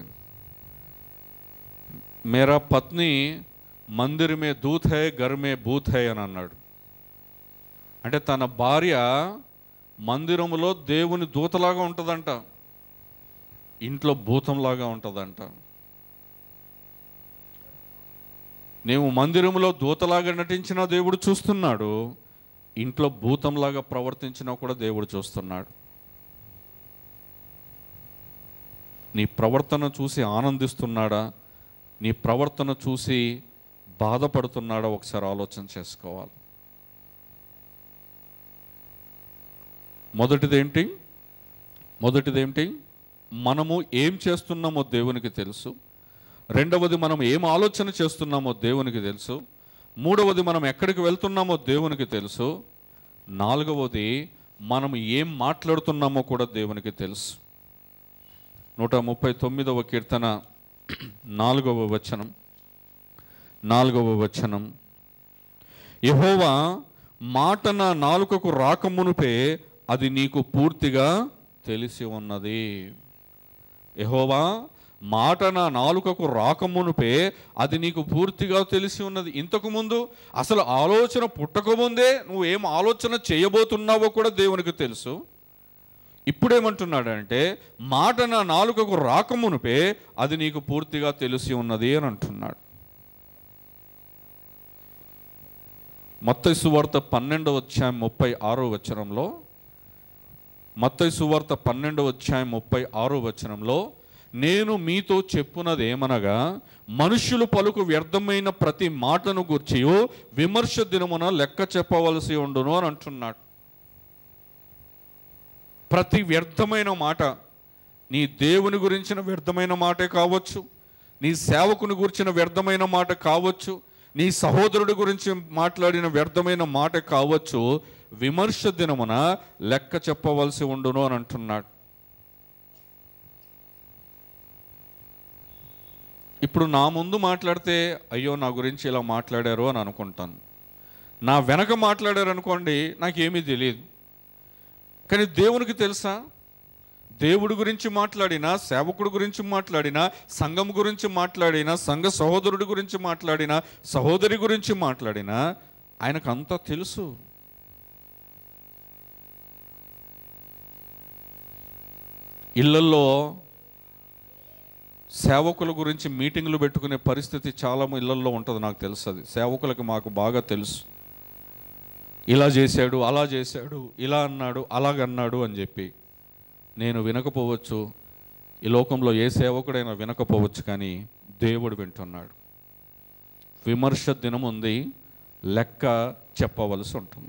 మేరా పత్ని మందిర్ మే దూత్ హై, ఘర్ మే భూత్ హై అని అన్నాడు. అంటే తన భార్య మందిరములో దేవుని దూతలాగా ఉంటుందంట, ఇంట్లో భూతంలాగా ఉంటుందంట. నీవు మందిరములో దూతలాగా నటించినా దేవుడు చూస్తున్నాడు, ఇంట్లో భూతంలాగా ప్రవర్తించినా కూడా దేవుడు చూస్తున్నాడు. నీ ప్రవర్తన చూసి ఆనందిస్తున్నాడా, నీ ప్రవర్తన చూసి బాధపడుతున్నాడా ఒకసారి ఆలోచన చేసుకోవాలి. మొదటిదేంటి? మనము ఏం చేస్తున్నామో దేవునికి తెలుసు. రెండవది, మనం ఏం ఆలోచన చేస్తున్నామో దేవునికి తెలుసు. మూడవది, మనం ఎక్కడికి వెళ్తున్నామో దేవునికి తెలుసు. నాలుగవది, మనం ఏం మాట్లాడుతున్నామో కూడా దేవునికి తెలుసు. 139వ కీర్తన 4వ వచనం. యెహోవా మాట నా నాలుకకు రాకమునుపే అది నీకు పూర్తిగా తెలిసి ఉన్నది. యెహోవా మాట నా నాలుకకు రాకమునుపే అది నీకు పూర్తిగా తెలిసి ఉన్నది. ఇంతకుముందు అసలు ఆలోచన పుట్టకముందే నువ్వు ఏం ఆలోచన చేయబోతున్నావో కూడా దేవునికి తెలుసు. ఇప్పుడేమంటున్నాడంటే మాట నా నాలుకకు రాకమునుపే అది నీకు పూర్తిగా తెలిసి ఉన్నది అని అంటున్నాడు. మత్తయి సువార్త 12వ అధ్యాయం 36వ వచనంలో, మత్తయి సువార్త 12వ అధ్యాయం 36వ వచనంలో, నేను మీతో చెప్పున్నదేమనగా మనుష్యులు పలుకు వ్యర్థమైన ప్రతి మాటను గూర్చి విమర్శ దినమున లెక్క చెప్పవలసి ఉండును అని అంటున్నాడు. ప్రతి వ్యర్థమైన మాట, నీ దేవుని గురించిన వ్యర్థమైన మాటే కావచ్చు, నీ సేవకుని గురించిన వ్యర్థమైన మాట కావచ్చు, నీ సహోదరుడి గురించి మాట్లాడిన వ్యర్థమైన మాట కావచ్చు, విమర్శ దినమున లెక్క చెప్పవలసి ఉండును అని అంటున్నాడు. ఇప్పుడు నా ముందు మాట్లాడితే అయ్యో నా గురించి ఇలా మాట్లాడారు అని అనుకుంటాను. నా వెనక మాట్లాడారు అనుకోండి, నాకేమీ తెలియదు. కానీ దేవునికి తెలుసా? దేవుడి గురించి మాట్లాడినా, సేవకుడి గురించి మాట్లాడినా, సంఘం గురించి మాట్లాడినా, సంఘ సహోదరుడి గురించి మాట్లాడినా, సహోదరి గురించి మాట్లాడినా ఆయనకు అంతా తెలుసు. ఇళ్ళల్లో సేవకుల గురించి మీటింగ్లు పెట్టుకునే పరిస్థితి చాలా ఇళ్ళల్లో ఉంటుంది, నాకు తెలుసు. అది సేవకులకి మాకు బాగా తెలుసు. ఇలా చేశాడు, అలా చేశాడు, ఇలా అన్నాడు, అలాగన్నాడు అని చెప్పి. నేను వినకపోవచ్చు, ఈ లోకంలో ఏ సేవకుడైనా వినకపోవచ్చు, కానీ దేవుడు వింటున్నాడు. విమర్శ దినం ఉంది, లెక్క చెప్పవలసి ఉంటుంది.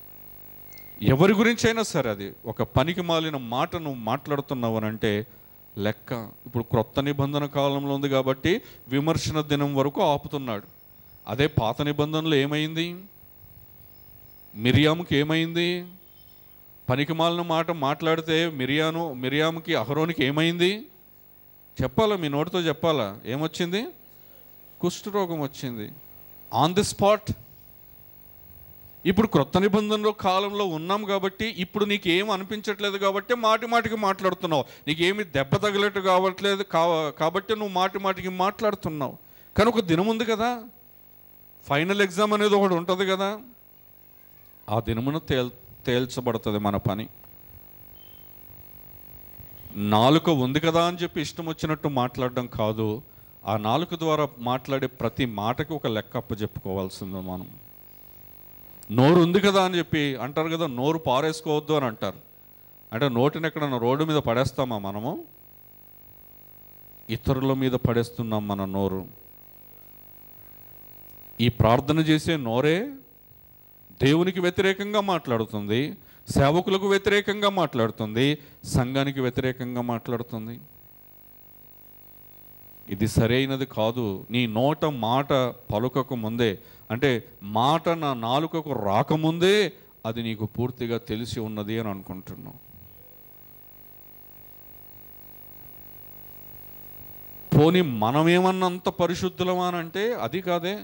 ఎవరి గురించి అయినా సరే, అది ఒక పనికి మాలిన మాట నువ్వు మాట్లాడుతున్నావు అని అంటే లెక్క. ఇప్పుడు క్రొత్త నిబంధన కాలంలో ఉంది కాబట్టి విమర్శన దినం వరకు ఆపుతున్నాడు. అదే పాత నిబంధనలో ఏమైంది? మిరియాముకి ఏమైంది? పనికిమాలిన మాట మాట్లాడితే మిరియాముకి అహరోనికి ఏమైంది? చెప్పాలా, మీ నోటితో చెప్పాలా? ఏమొచ్చింది? కుష్ఠరోగం వచ్చింది ఆన్ ది స్పాట్. ఇప్పుడు క్రొత్త నిబంధనలో కాలంలో ఉన్నాం కాబట్టి ఇప్పుడు నీకు ఏం అనిపించట్లేదు కాబట్టి మాటి మాటికి మాట్లాడుతున్నావు. నీకేమి దెబ్బ తగలట్టు కావట్లేదు కాబట్టి నువ్వు మాటి మాటికి మాట్లాడుతున్నావు. కానీ ఒక దినం ఉంది కదా, ఫైనల్ ఎగ్జామ్ అనేది ఒకటి ఉంటుంది కదా, ఆ దినమున తేల్చబడుతుంది మన పని. నాలుక ఉంది కదా అని చెప్పి ఇష్టం వచ్చినట్టు మాట్లాడడం కాదు. ఆ నాలుక ద్వారా మాట్లాడే ప్రతి మాటకి ఒక లెక్క అప్పచెప్పుకోవాల్సింది మనం. నోరు ఉంది కదా అని చెప్పి అంటారు కదా, నోరు పారేసుకోవద్దు అని అంటారు. అంటే నోటిని ఎక్కడన్నా రోడ్డు మీద పడేస్తామా మనము? ఇతరుల మీద పడేస్తున్నాం మన నోరు. ఈ ప్రార్థన చేసే నోరే దేవునికి వ్యతిరేకంగా మాట్లాడుతుంది, సేవకులకు వ్యతిరేకంగా మాట్లాడుతుంది, సంఘానికి వ్యతిరేకంగా మాట్లాడుతుంది. ఇది సరైనది కాదు. నీ నోట మాట పలుకకు ముందే, అంటే మాట నా నాలుకకు రాకముందే అది నీకు పూర్తిగా తెలిసి ఉన్నది అని అనుకుంటున్నావు. పోనీ మనమేమన్నంత పరిశుద్ధులమా అని అంటే అది కాదే.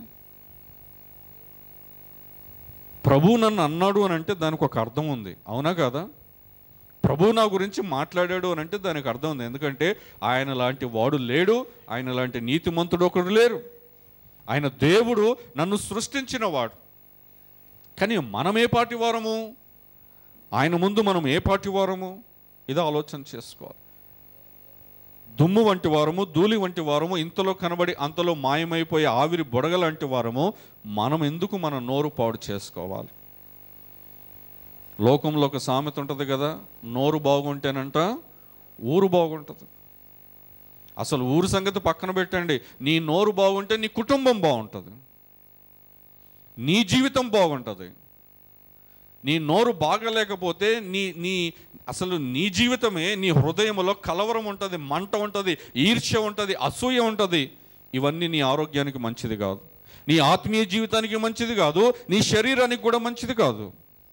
ప్రభు నన్ను అన్నాడు అని అంటే దానికి ఒక అర్థం ఉంది, అవునా కాదా? ప్రభు నా గురించి మాట్లాడాడు అని అంటే దానికి అర్థం ఉంది. ఎందుకంటే ఆయన లాంటి వాడు లేడు, ఆయన లాంటి నీతిమంతుడు ఒకడు లేరు. ఆయన దేవుడు, నన్ను సృష్టించిన వాడు. కానీ మనం ఏ పాటి వారము? ఆయన ముందు మనం ఏ పాటి వారము? ఇదో ఆలోచన చేసుకోవాలి. దుమ్ము వంటి వారము, ధూళి వంటి వారము, ఇంతలో కనబడి అంతలో మాయమైపోయే ఆవిరి బొడగ లాంటి వారము. మనం ఎందుకు మన నోరు పాడు చేసుకోవాలి? లోకంలో ఒక సామెత ఉంటుంది కదా, నోరు బాగుంటేనంట ఊరు బాగుంటుంది. అసలు ఊరు సంగతి పక్కన పెట్టండి, నీ నోరు బాగుంటే నీ కుటుంబం బాగుంటుంది, నీ జీవితం బాగుంటుంది. నీ నోరు బాగలేకపోతే అసలు నీ జీవితమే, నీ హృదయంలో కలవరం ఉంటుంది, మంట ఉంటుంది, ఈర్ష్య ఉంటుంది, అసూయ ఉంటుంది. ఇవన్నీ నీ ఆరోగ్యానికి మంచిది కాదు, నీ ఆత్మీయ జీవితానికి మంచిది కాదు, నీ శరీరానికి కూడా మంచిది కాదు.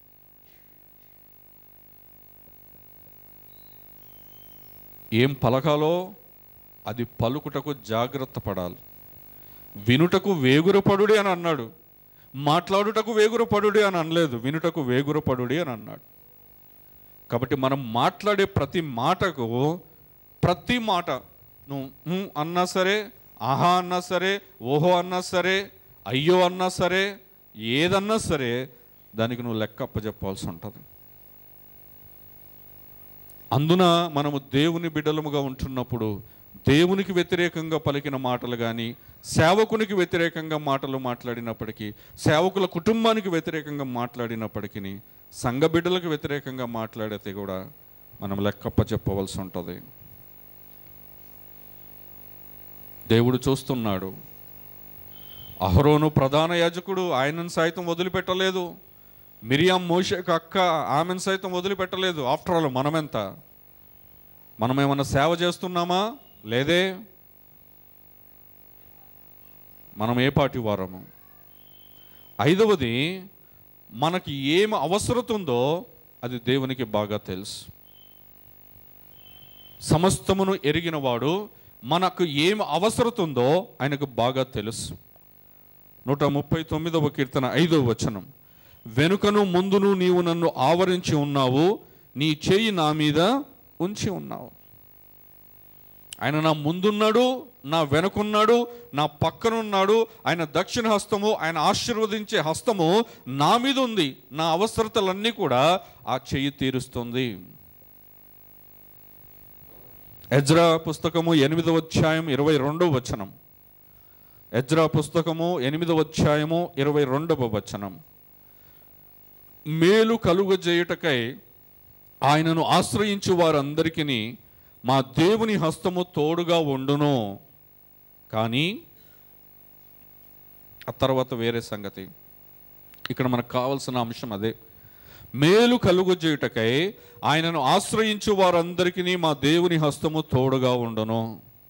ఏం పలకాలో అది పలుకుటకు జాగ్రత్త పడాలి. వినుటకు వేగురపడుడి అని అన్నాడు, మాట్లాడుటకు వేగురపడుడి అని అనలేదు, వినుటకు వేగురపడుడి అని అన్నాడు. కాబట్టి మనం మాట్లాడే ప్రతి మాటకు, ప్రతి మాట నువ్వు అన్నా సరే, ఆహా అన్నా సరే, ఓహో అన్నా సరే, అయ్యో అన్నా సరే, ఏదన్నా సరే దానికి నువ్వు లెక్క అప్పచెప్పాల్సి ఉంటుంది. అందున మనము దేవుని బిడ్డలముగా ఉంటున్నప్పుడు దేవునికి వ్యతిరేకంగా పలికిన మాటలు కానీ, సేవకునికి వ్యతిరేకంగా మాటలు మాట్లాడినప్పటికీ, సేవకుల కుటుంబానికి వ్యతిరేకంగా మాట్లాడినప్పటికీ, సంఘ బిడ్డలకు వ్యతిరేకంగా మాట్లాడితే కూడా మనం లెక్కప్ప చెప్పవలసి ఉంటుంది. దేవుడు చూస్తున్నాడు. అహరోను ప్రధాన యాజకుడు, ఆయనను సైతం వదిలిపెట్టలేదు. మిరియాం మోషేకు అక్క, ఆమెను సైతం వదిలిపెట్టలేదు. After all మనమెంత? మనమేమన్నా సేవ చేస్తున్నామా? లేదే. మనం ఏ పాటి వారము? ఐదవది, మనకి ఏమి అవసరత ఉందో అది దేవునికి బాగా తెలుసు. సమస్తమును ఎరిగిన వాడు, మనకు ఏమి అవసరత ఉందో ఆయనకు బాగా తెలుసు. 139వ కీర్తన 5వ వచనం, వెనుకను ముందును నీవు నన్ను ఆవరించి ఉన్నావు, నీ చేయి నా మీద ఉంచి ఉన్నావు. ఆయన నా ముందున్నాడు, నా వెనుకున్నాడు, నా పక్కనున్నాడు. ఆయన దక్షిణ హస్తము, ఆయన ఆశీర్వదించే హస్తము నా మీద ఉంది. నా అవసరతలన్నీ కూడా ఆ చెయ్యి తీరుస్తుంది. ఎజ్రా పుస్తకము 8వ అధ్యాయం 22వ వచనం. ఎజ్రా పుస్తకము 8వ అధ్యాయము 22వ వచనం. మేలు కలుగజేయుటకై ఆయనను ఆశ్రయించు వారందరికీ మా దేవుని హస్తము తోడుగా ఉండును. కానీ ఆ తర్వాత వేరే సంగతి. ఇక్కడ మనకు కావాల్సిన అంశం అదే. మేలు కలుగజేయుటకై ఆయనను ఆశ్రయించు వారందరికీ మా దేవుని హస్తము తోడుగా ఉండును.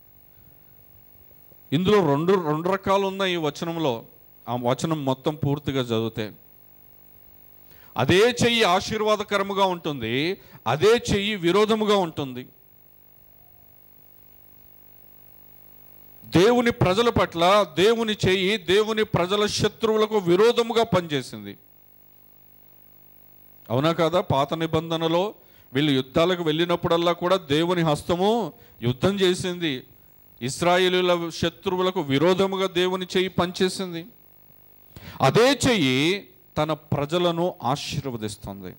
ఇందులో రెండు రకాలు ఉన్నాయి ఈ వచనంలో. ఆ వచనం మొత్తం పూర్తిగా చదివితే అదే చెయ్యి ఆశీర్వాదకరముగా ఉంటుంది, అదే చెయ్యి విరోధముగా ఉంటుంది. దేవుని ప్రజల పట్ల దేవుని చెయ్యి దేవుని ప్రజల శత్రువులకు విరోధముగా పనిచేసింది. అవునా కాదా? పాత నిబంధనలో వీళ్ళు యుద్ధాలకు వెళ్ళినప్పుడల్లా కూడా దేవుని హస్తము యుద్ధం చేసింది. ఇశ్రాయేలీయుల శత్రువులకు విరోధముగా దేవుని చెయ్యి పనిచేసింది. అదే చెయ్యి తన ప్రజలను ఆశీర్వదిస్తుంది.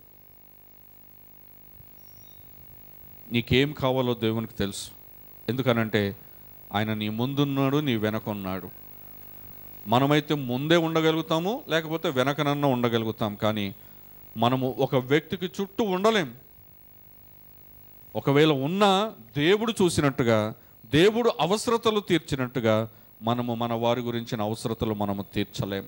నీకేం కావాలో దేవునికి తెలుసు. ఎందుకనంటే ఆయన నీ ముందున్నాడు, నీ వెనకున్నాడు. మనమైతే ముందే ఉండగలుగుతాము, లేకపోతే వెనకనన్నా ఉండగలుగుతాం. కానీ మనము ఒక వ్యక్తికి చుట్టూ ఉండలేం. ఒకవేళ ఉన్నా దేవుడు చూసినట్టుగా, దేవుడు అవసరతలు తీర్చినట్టుగా మనము మన వారి గురించిన అవసరతలు మనము తీర్చలేం.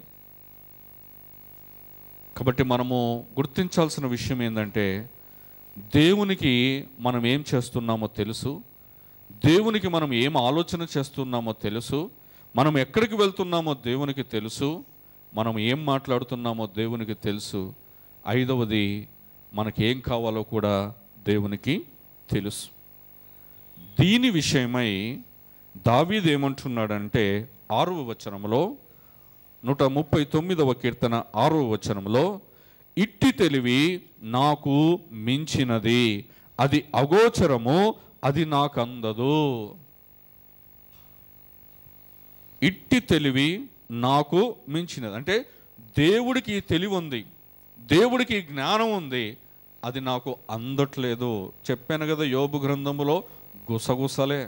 కాబట్టి మనము గుర్తించాల్సిన విషయం ఏంటంటే, దేవునికి మనం ఏం చేస్తున్నామో తెలుసు, దేవునికి మనం ఏం ఆలోచన చేస్తున్నామో తెలుసు, మనం ఎక్కడికి వెళ్తున్నామో దేవునికి తెలుసు, మనం ఏం మాట్లాడుతున్నామో దేవునికి తెలుసు. ఐదవది, మనకేం కావాలో కూడా దేవునికి తెలుసు. దీని విషయమై దావీదు ఏమంటున్నాడంటే 6వ వచనంలో, 139వ కీర్తన 6వ వచనంలో, ఇట్టి తెలివి నాకు మించినది, అది అగోచరము, అది నాకు అందదు. ఇట్టి తెలివి నాకు మించినది అంటే దేవుడికి తెలివి ఉంది, దేవుడికి జ్ఞానం ఉంది, అది నాకు అందట్లేదు. చెప్పాను కదా యోబు గ్రంథములో గుసగుసలే.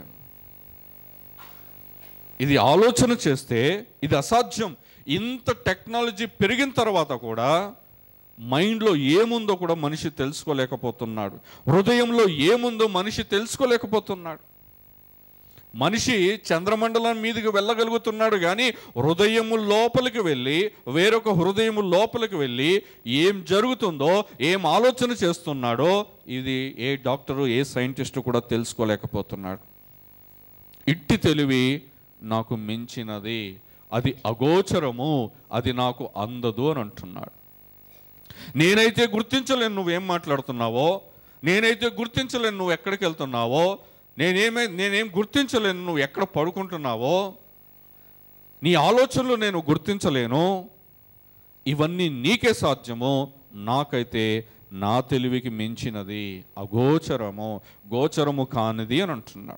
ఇది ఆలోచన చేస్తే ఇది అసాధ్యం. ఇంత టెక్నాలజీ పెరిగిన తర్వాత కూడా మైండ్లో ఏముందో కూడా మనిషి తెలుసుకోలేకపోతున్నాడు. హృదయంలో ఏముందో మనిషి తెలుసుకోలేకపోతున్నాడు. మనిషి చంద్రమండలం మీదకి వెళ్ళగలుగుతున్నాడు, కానీ హృదయము లోపలికి వెళ్ళి, వేరొక హృదయము లోపలికి వెళ్ళి ఏం జరుగుతుందో, ఏం ఆలోచన చేస్తున్నాడో ఇది ఏ డాక్టరు, ఏ సైంటిస్టు కూడా తెలుసుకోలేకపోతున్నాడు. ఇట్టి తెలివి నాకు మించినది, అది అగోచరము, అది నాకు అందదు అని అంటున్నాడు. నేనైతే గుర్తించలేను నువ్వేం మాట్లాడుతున్నావో, నేనైతే గుర్తించలేను నువ్వు ఎక్కడికి వెళ్తున్నావో, నేనేం గుర్తించలేను నువ్వు ఎక్కడ పడుకుంటున్నావో, నీ ఆలోచనలు నేను గుర్తించలేను. ఇవన్నీ నీకే సాధ్యము, నాకైతే నా తెలివికి మించినది, అగోచరము, గోచరము కానిది అని అంటున్నాడు.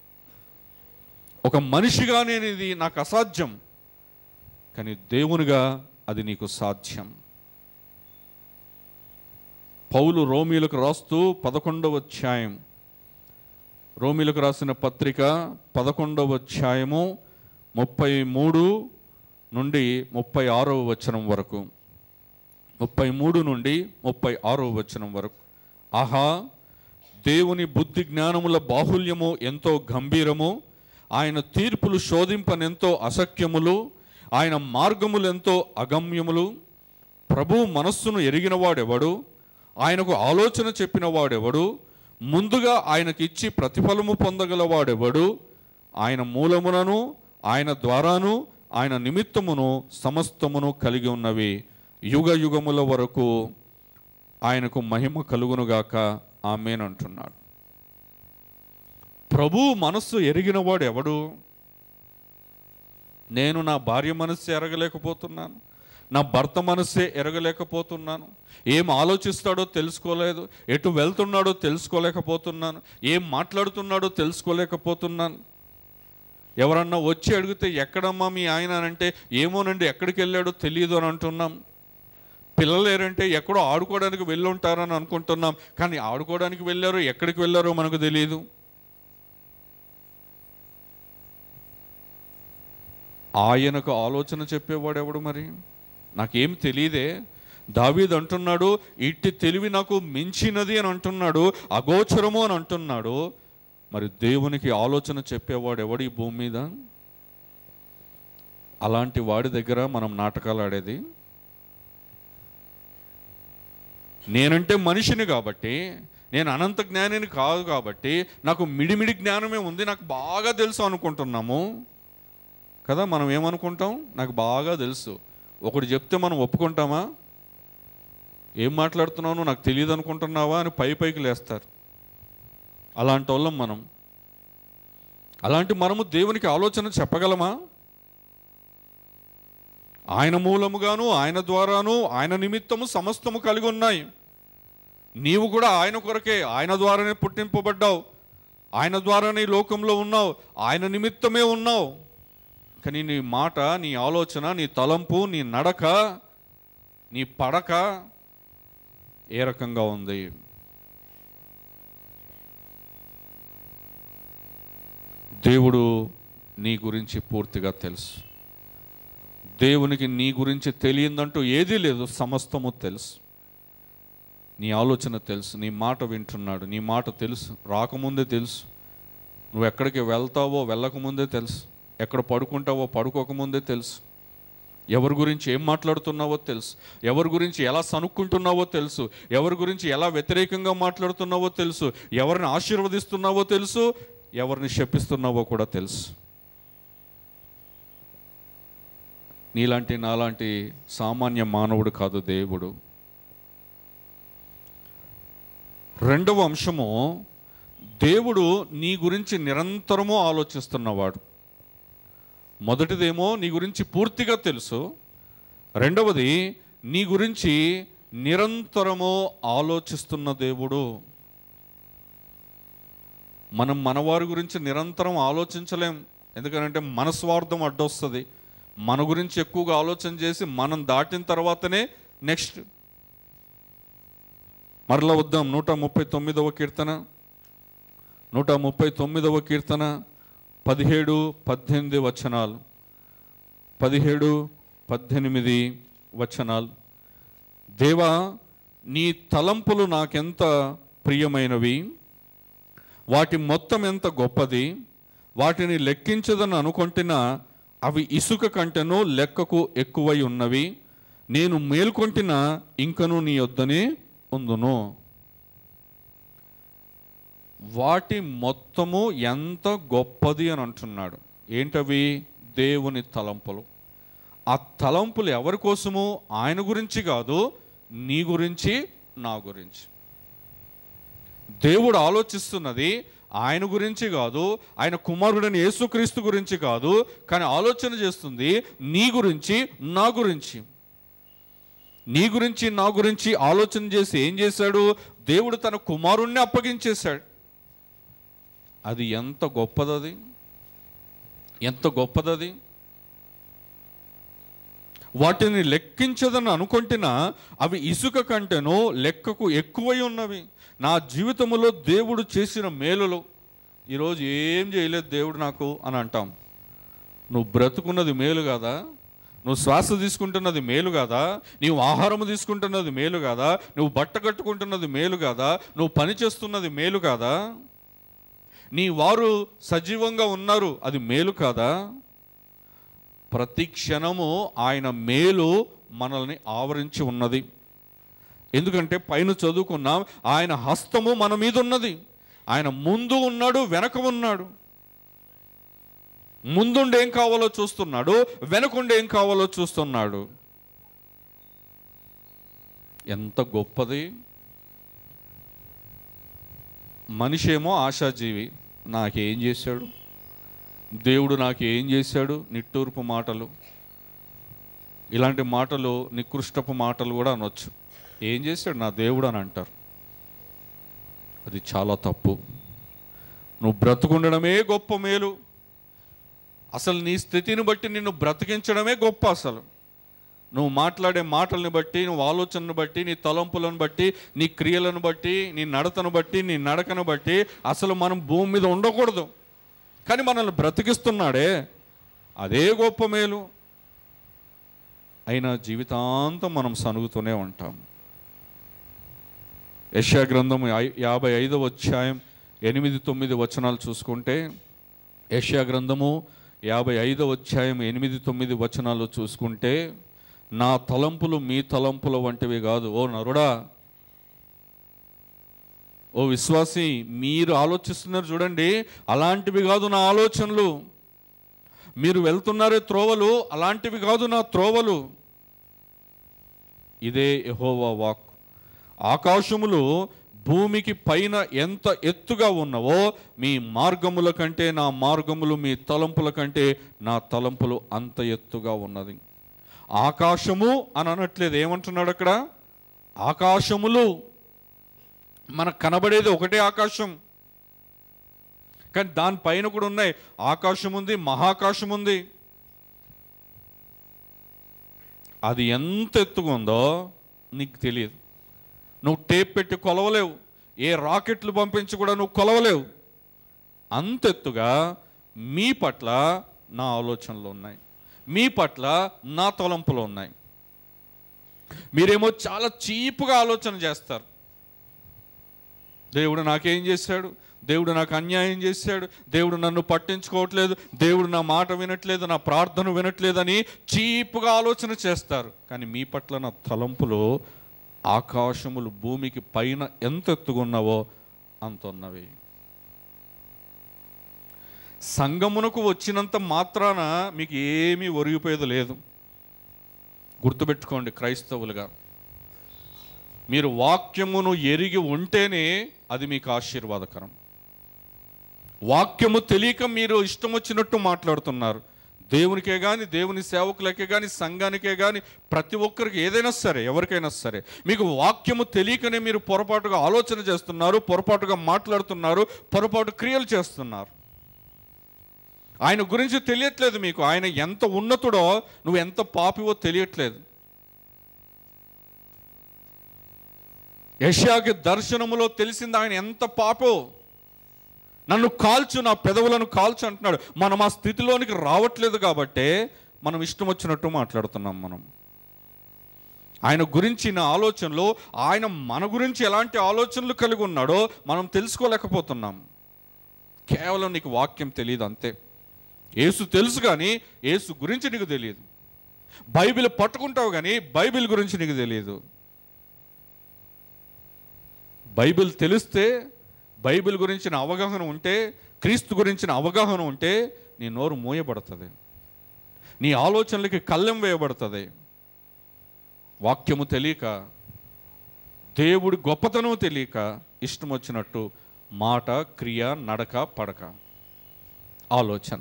ఒక మనిషిగా నేను ఇది నాకు అసాధ్యం, కానీ దేవునిగా అది నీకు సాధ్యం. పౌలు రోమీలకు రాస్తూ 11వ అధ్యాయం, రోమీలకు రాసిన పత్రిక 11వ అధ్యాయము 33 నుండి 36వ వచనం వరకు, 33 నుండి 36వ వచనం వరకు. ఆహా, దేవుని బుద్ధి జ్ఞానముల బాహుల్యము ఎంతో గంభీరము, ఆయన తీర్పులు శోధింపనెంతో అసఖ్యములు, ఆయన మార్గములెంతో అగమ్యములు. ప్రభు మనస్సును ఎరిగినవాడెవడు? ఆయనకు ఆలోచన చెప్పిన వాడెవడు? ముందుగా ఆయనకిచ్చి ప్రతిఫలము పొందగలవాడెవడు? ఆయన మూలమునను, ఆయన ద్వారాను, ఆయన నిమిత్తమును సమస్తమును కలిగి ఉన్నవి. యుగ యుగముల వరకు ఆయనకు మహిమ కలుగునుగాక, ఆమేన్ అంటున్నాడు. ప్రభు మనస్సు ఎరిగినవాడు ఎవడు? నేను నా భార్య మనస్సు ఎరగలేకపోతున్నాను, నా భర్త మనస్సే ఎరగలేకపోతున్నాను. ఏం ఆలోచిస్తాడో తెలుసుకోలేదు, ఎటు వెళ్తున్నాడో తెలుసుకోలేకపోతున్నాను, ఏం మాట్లాడుతున్నాడో తెలుసుకోలేకపోతున్నాను. ఎవరన్నా వచ్చి అడిగితే ఎక్కడమ్మా మీ ఆయన అంటే, ఏమోనండి ఎక్కడికి వెళ్ళాడో తెలియదు అని అంటున్నాం. పిల్లలేరంటే ఎక్కడో ఆడుకోవడానికి వెళ్ళి ఉంటారని అనుకుంటున్నాం, కానీ ఆడుకోవడానికి వెళ్ళారో ఎక్కడికి వెళ్ళారో మనకు తెలియదు. ఆయనకు ఆలోచన చెప్పేవాడు ఎవడు? మరి నాకేం తెలియదే. దావీదు అంటున్నాడు, ఇట్టి తెలివి నాకు మించినది అని అంటున్నాడు, అగోచరము అని అంటున్నాడు. మరి దేవునికి ఆలోచన చెప్పేవాడు ఎవడు ఈ భూమి మీద? అలాంటి వాడి దగ్గర మనం నాటకాలు ఆడేది. నేనంటే మనిషిని కాబట్టి, నేను అనంత జ్ఞానిని కాదు కాబట్టి నాకు మిడిమిడి జ్ఞానమే ఉంది, నాకు బాగా తెలుసు అనుకుంటున్నాము కదా. మనం ఏమనుకుంటాం? నాకు బాగా తెలుసు. ఒకడు చెప్తే మనం ఒప్పుకుంటామా? ఏం మాట్లాడుతున్నావు, నాకు తెలియదు అనుకుంటున్నావా అని పైకి లేస్తారు. అలాంటి వాళ్ళం మనం. అలాంటి మనము దేవునికి ఆలోచన చెప్పగలమా? ఆయన మూలముగాను, ఆయన ద్వారాను, ఆయన నిమిత్తము సమస్తము కలిగి ఉన్నాయి. నీవు కూడా ఆయన కొరకే, ఆయన ద్వారానే పుట్టింపబడ్డావు, ఆయన ద్వారానే ఈ లోకంలో ఉన్నావు, ఆయన నిమిత్తమే ఉన్నావు. కానీ నీ మాట, నీ ఆలోచన, నీ తలంపు, నీ నడక, నీ పడక ఏ రకంగా ఉంది? దేవుడు నీ గురించి పూర్తిగా తెలుసు. దేవునికి నీ గురించి తెలియదంటూ ఏదీ లేదు, సమస్తము తెలుసు. నీ ఆలోచన తెలుసు, నీ మాట వింటున్నాడు, నీ మాట తెలుసు, రాకముందే తెలుసు. నువ్వు ఎక్కడికి వెళ్తావో వెళ్ళకముందే తెలుసు, ఎక్కడ పడుకుంటావో పడుకోకముందే తెలుసు, ఎవరి గురించి ఏం మాట్లాడుతున్నావో తెలుసు, ఎవరి గురించి ఎలా సనుక్కుంటున్నావో తెలుసు, ఎవరి గురించి ఎలా వ్యతిరేకంగా మాట్లాడుతున్నావో తెలుసు, ఎవరిని ఆశీర్వదిస్తున్నావో తెలుసు, ఎవరిని శపిస్తున్నావో కూడా తెలుసు. నీలాంటి నాలాంటి సామాన్య మానవుడు కాదు దేవుడు. రెండవ అంశము, దేవుడు నీ గురించి నిరంతరము ఆలోచిస్తున్నవాడు. మొదటిదేమో నీ గురించి పూర్తిగా తెలుసు, రెండవది నీ గురించి నిరంతరము ఆలోచిస్తున్న దేవుడు. మనం మనవారి గురించి నిరంతరం ఆలోచించలేం, ఎందుకంటే మన స్వార్థం అడ్డొస్తుంది. మన గురించి ఎక్కువగా ఆలోచన చేసి మనం దాటిన తర్వాతనే నెక్స్ట్. మరలా వద్దాం 139వ కీర్తన, 139వ కీర్తన 17-18 వచనాలు, 17-18 వచనాలు. దేవా, నీ తలంపులు నాకెంత ప్రియమైనవి, వాటి మొత్తం ఎంత గొప్పది, వాటిని లెక్కించదని అనుకుంటున్నా అవి ఇసుక కంటెనో లెక్కకు ఎక్కువై ఉన్నవి. నేను మేల్కొంటిన ఇంకను నీ యొద్దనే ఉందును. వాటి మొత్తము ఎంత గొప్పది అని అంటున్నాడు. ఏంటవి? దేవుని తలంపులు. ఆ తలంపులు ఎవరి కోసము? ఆయన గురించి కాదు, నీ గురించి, నా గురించి. దేవుడు ఆలోచిస్తున్నది ఆయన గురించి కాదు, ఆయన కుమారుడైన యేసుక్రీస్తు గురించి కాదు, కానీ ఆలోచన చేస్తుంది నీ గురించి, నా గురించి. నీ గురించి, నా గురించి ఆలోచన చేసి ఏం చేశాడు? దేవుడు తన కుమారుణ్ణి అప్పగించేశాడు. అది ఎంత గొప్పదది, ఎంత గొప్పదది. వాటిని లెక్కించదని అనుకుంటున్నా అవి ఇసుక కంటేనో లెక్కకు ఎక్కువై ఉన్నవి. నా జీవితంలో దేవుడు చేసిన మేలులు, ఈరోజు ఏం చేయలేదు దేవుడు నాకు అని అంటాం. నువ్వు బ్రతుకున్నది మేలు కాదా? నువ్వు శ్వాస తీసుకుంటున్నది మేలు కాదా? నీవు ఆహారం తీసుకుంటున్నది మేలు కాదా? నువ్వు బట్ట కట్టుకుంటున్నది మేలు కాదా? నువ్వు పని చేస్తున్నది మేలు కాదా? నీ వారు సజీవంగా ఉన్నారు, అది మేలు కాదా? ప్రతి క్షణము ఆయన మేలు మనల్ని ఆవరించి ఉన్నది. ఎందుకంటే పైన చదువుకున్నాం, ఆయన హస్తము మన మీద ఉన్నది. ఆయన ముందు ఉన్నాడు, వెనక ఉన్నాడు. ముందుండి ఏం కావాలో చూస్తున్నాడు, వెనకుండి ఏం కావాలో చూస్తున్నాడు. ఎంత గొప్పది. మనిషి ఏమో ఆశాజీవి, నాకేం చేశాడు దేవుడు, నాకేం చేశాడు, నిట్టూర్పు మాటలు, ఇలాంటి మాటలు, నికృష్టపు మాటలు కూడా అనొచ్చు. ఏం చేశాడు నా దేవుడు అని అంటారు. అది చాలా తప్పు. నువ్వు బ్రతుకుండడమే గొప్ప మేలు. అసలు నీ స్థితిని బట్టి నిన్ను బ్రతికించడమే గొప్ప. అసలు నువ్వు మాట్లాడే మాటలను బట్టి, నువ్వు ఆలోచనను బట్టి, నీ తలంపులను బట్టి, నీ క్రియలను బట్టి, నీ నడతను బట్టి, నీ నడకను బట్టి అసలు మనం భూమి మీద ఉండకూడదు. కానీ మనల్ని బ్రతికిస్తున్నాడే, అదే గొప్ప మేలు. అయినా జీవితాంతం మనం సనుగుతూనే ఉంటాం. యెషయా గ్రంథం 55వ అధ్యాయం 8-9 వచనాలు చూసుకుంటే, యెషయా గ్రంథము 55వ అధ్యాయం 8-9 వచనాలు చూసుకుంటే, నా తలంపులు మీ తలంపుల వంటివి కాదు. ఓ నరుడా, ఓ విశ్వాసి, మీరు ఆలోచిస్తున్నారు చూడండి, అలాంటివి కాదు నా ఆలోచనలు. మీరు వెళ్తున్నారే త్రోవలు, అలాంటివి కాదు నా త్రోవలు. ఇదే యెహోవా వాక్. ఆకాశములు భూమికి పైన ఎంత ఎత్తుగా ఉన్నవో, మీ మార్గముల కంటే నా మార్గములు, మీ తలంపుల కంటే నా తలంపులు అంత ఎత్తుగా ఉన్నది. ఆకాశము అని అనట్లేదు, ఏమంటున్నాడు అక్కడ? ఆకాశములు. మనకు కనబడేది ఒకటే ఆకాశం, కానీ దానిపైన కూడా ఉన్నాయి. ఆకాశం ఉంది, మహాకాశం ఉంది. అది ఎంత ఎత్తుగా ఉందో నీకు తెలియదు. నువ్వు టేప్ పెట్టి కొలవలేవు, ఏ రాకెట్లు పంపించి కూడా నువ్వు కొలవలేవు. అంత ఎత్తుగా మీ పట్ల నా ఆలోచనలు ఉన్నాయి, మీ పట్ల నా తలంపులు ఉన్నాయి. మీరేమో చాలా చీప్గా ఆలోచన చేస్తారు. దేవుడు నాకేం చేశాడు, దేవుడు నాకు అన్యాయం చేశాడు, దేవుడు నన్ను పట్టించుకోవట్లేదు, దేవుడు నా మాట వినట్లేదు, నా ప్రార్థన వినట్లేదని చీప్గా ఆలోచన చేస్తారు. కానీ మీ పట్ల నా తలంపులు ఆకాశములు భూమికి పైన ఎంత ఎత్తుకున్నావో అంత ఉన్నవి. సంగమునకు వచ్చినంత మాత్రాన మీకు ఏమీ ఒరిగిపోయేది లేదు. గుర్తుపెట్టుకోండి, క్రైస్తవులుగా మీరు వాక్యమును ఎరిగి ఉంటేనే అది మీకు ఆశీర్వాదకరం. వాక్యము తెలియక మీరు ఇష్టం వచ్చినట్టు మాట్లాడుతున్నారు. దేవునికే కానీ, దేవుని సేవకులకే కానీ, సంఘానికే కానీ, ప్రతి ఒక్కరికి ఏదైనా సరే, ఎవరికైనా సరే, మీకు వాక్యము తెలియకనే మీరు పొరపాటుగా ఆలోచన చేస్తున్నారు, పొరపాటుగా మాట్లాడుతున్నారు, పొరపాటు క్రియలు చేస్తున్నారు. ఆయన గురించి తెలియట్లేదు మీకు. ఆయన ఎంత ఉన్నతుడో, నువ్వు ఎంత పాపివో తెలియట్లేదు. యెషయాకి దర్శనములో తెలిసింది ఆయన ఎంత పాపో. నన్ను కాల్చు, నా పెదవులను కాల్చు అంటున్నాడు. మనం ఆ స్థితిలోనికి రావట్లేదు కాబట్టే మనం ఇష్టం వచ్చినట్టు మాట్లాడుతున్నాం. మనం ఆయన గురించిన ఆలోచనలు, ఆయన మన గురించి ఎలాంటి ఆలోచనలు కలిగి ఉన్నాడో మనం తెలుసుకోలేకపోతున్నాం. కేవలం నీకు వాక్యం తెలియదు అంతే. యేసు తెలుసు కానీ యేసు గురించి నీకు తెలియదు. బైబిల్ పట్టుకుంటావు కానీ బైబిల్ గురించి నీకు తెలియదు. బైబిల్ తెలిస్తే, బైబిల్ గురించిన అవగాహన ఉంటే, క్రీస్తు గురించిన అవగాహన ఉంటే నీ నోరు మూయబడుతుంది, నీ ఆలోచనలకి కళ్ళెం వేయబడుతుంది. వాక్యము తెలియక, దేవుడి గొప్పతనం తెలియక ఇష్టం వచ్చినట్టు మాట, క్రియ, నడక, పడక, ఆలోచన.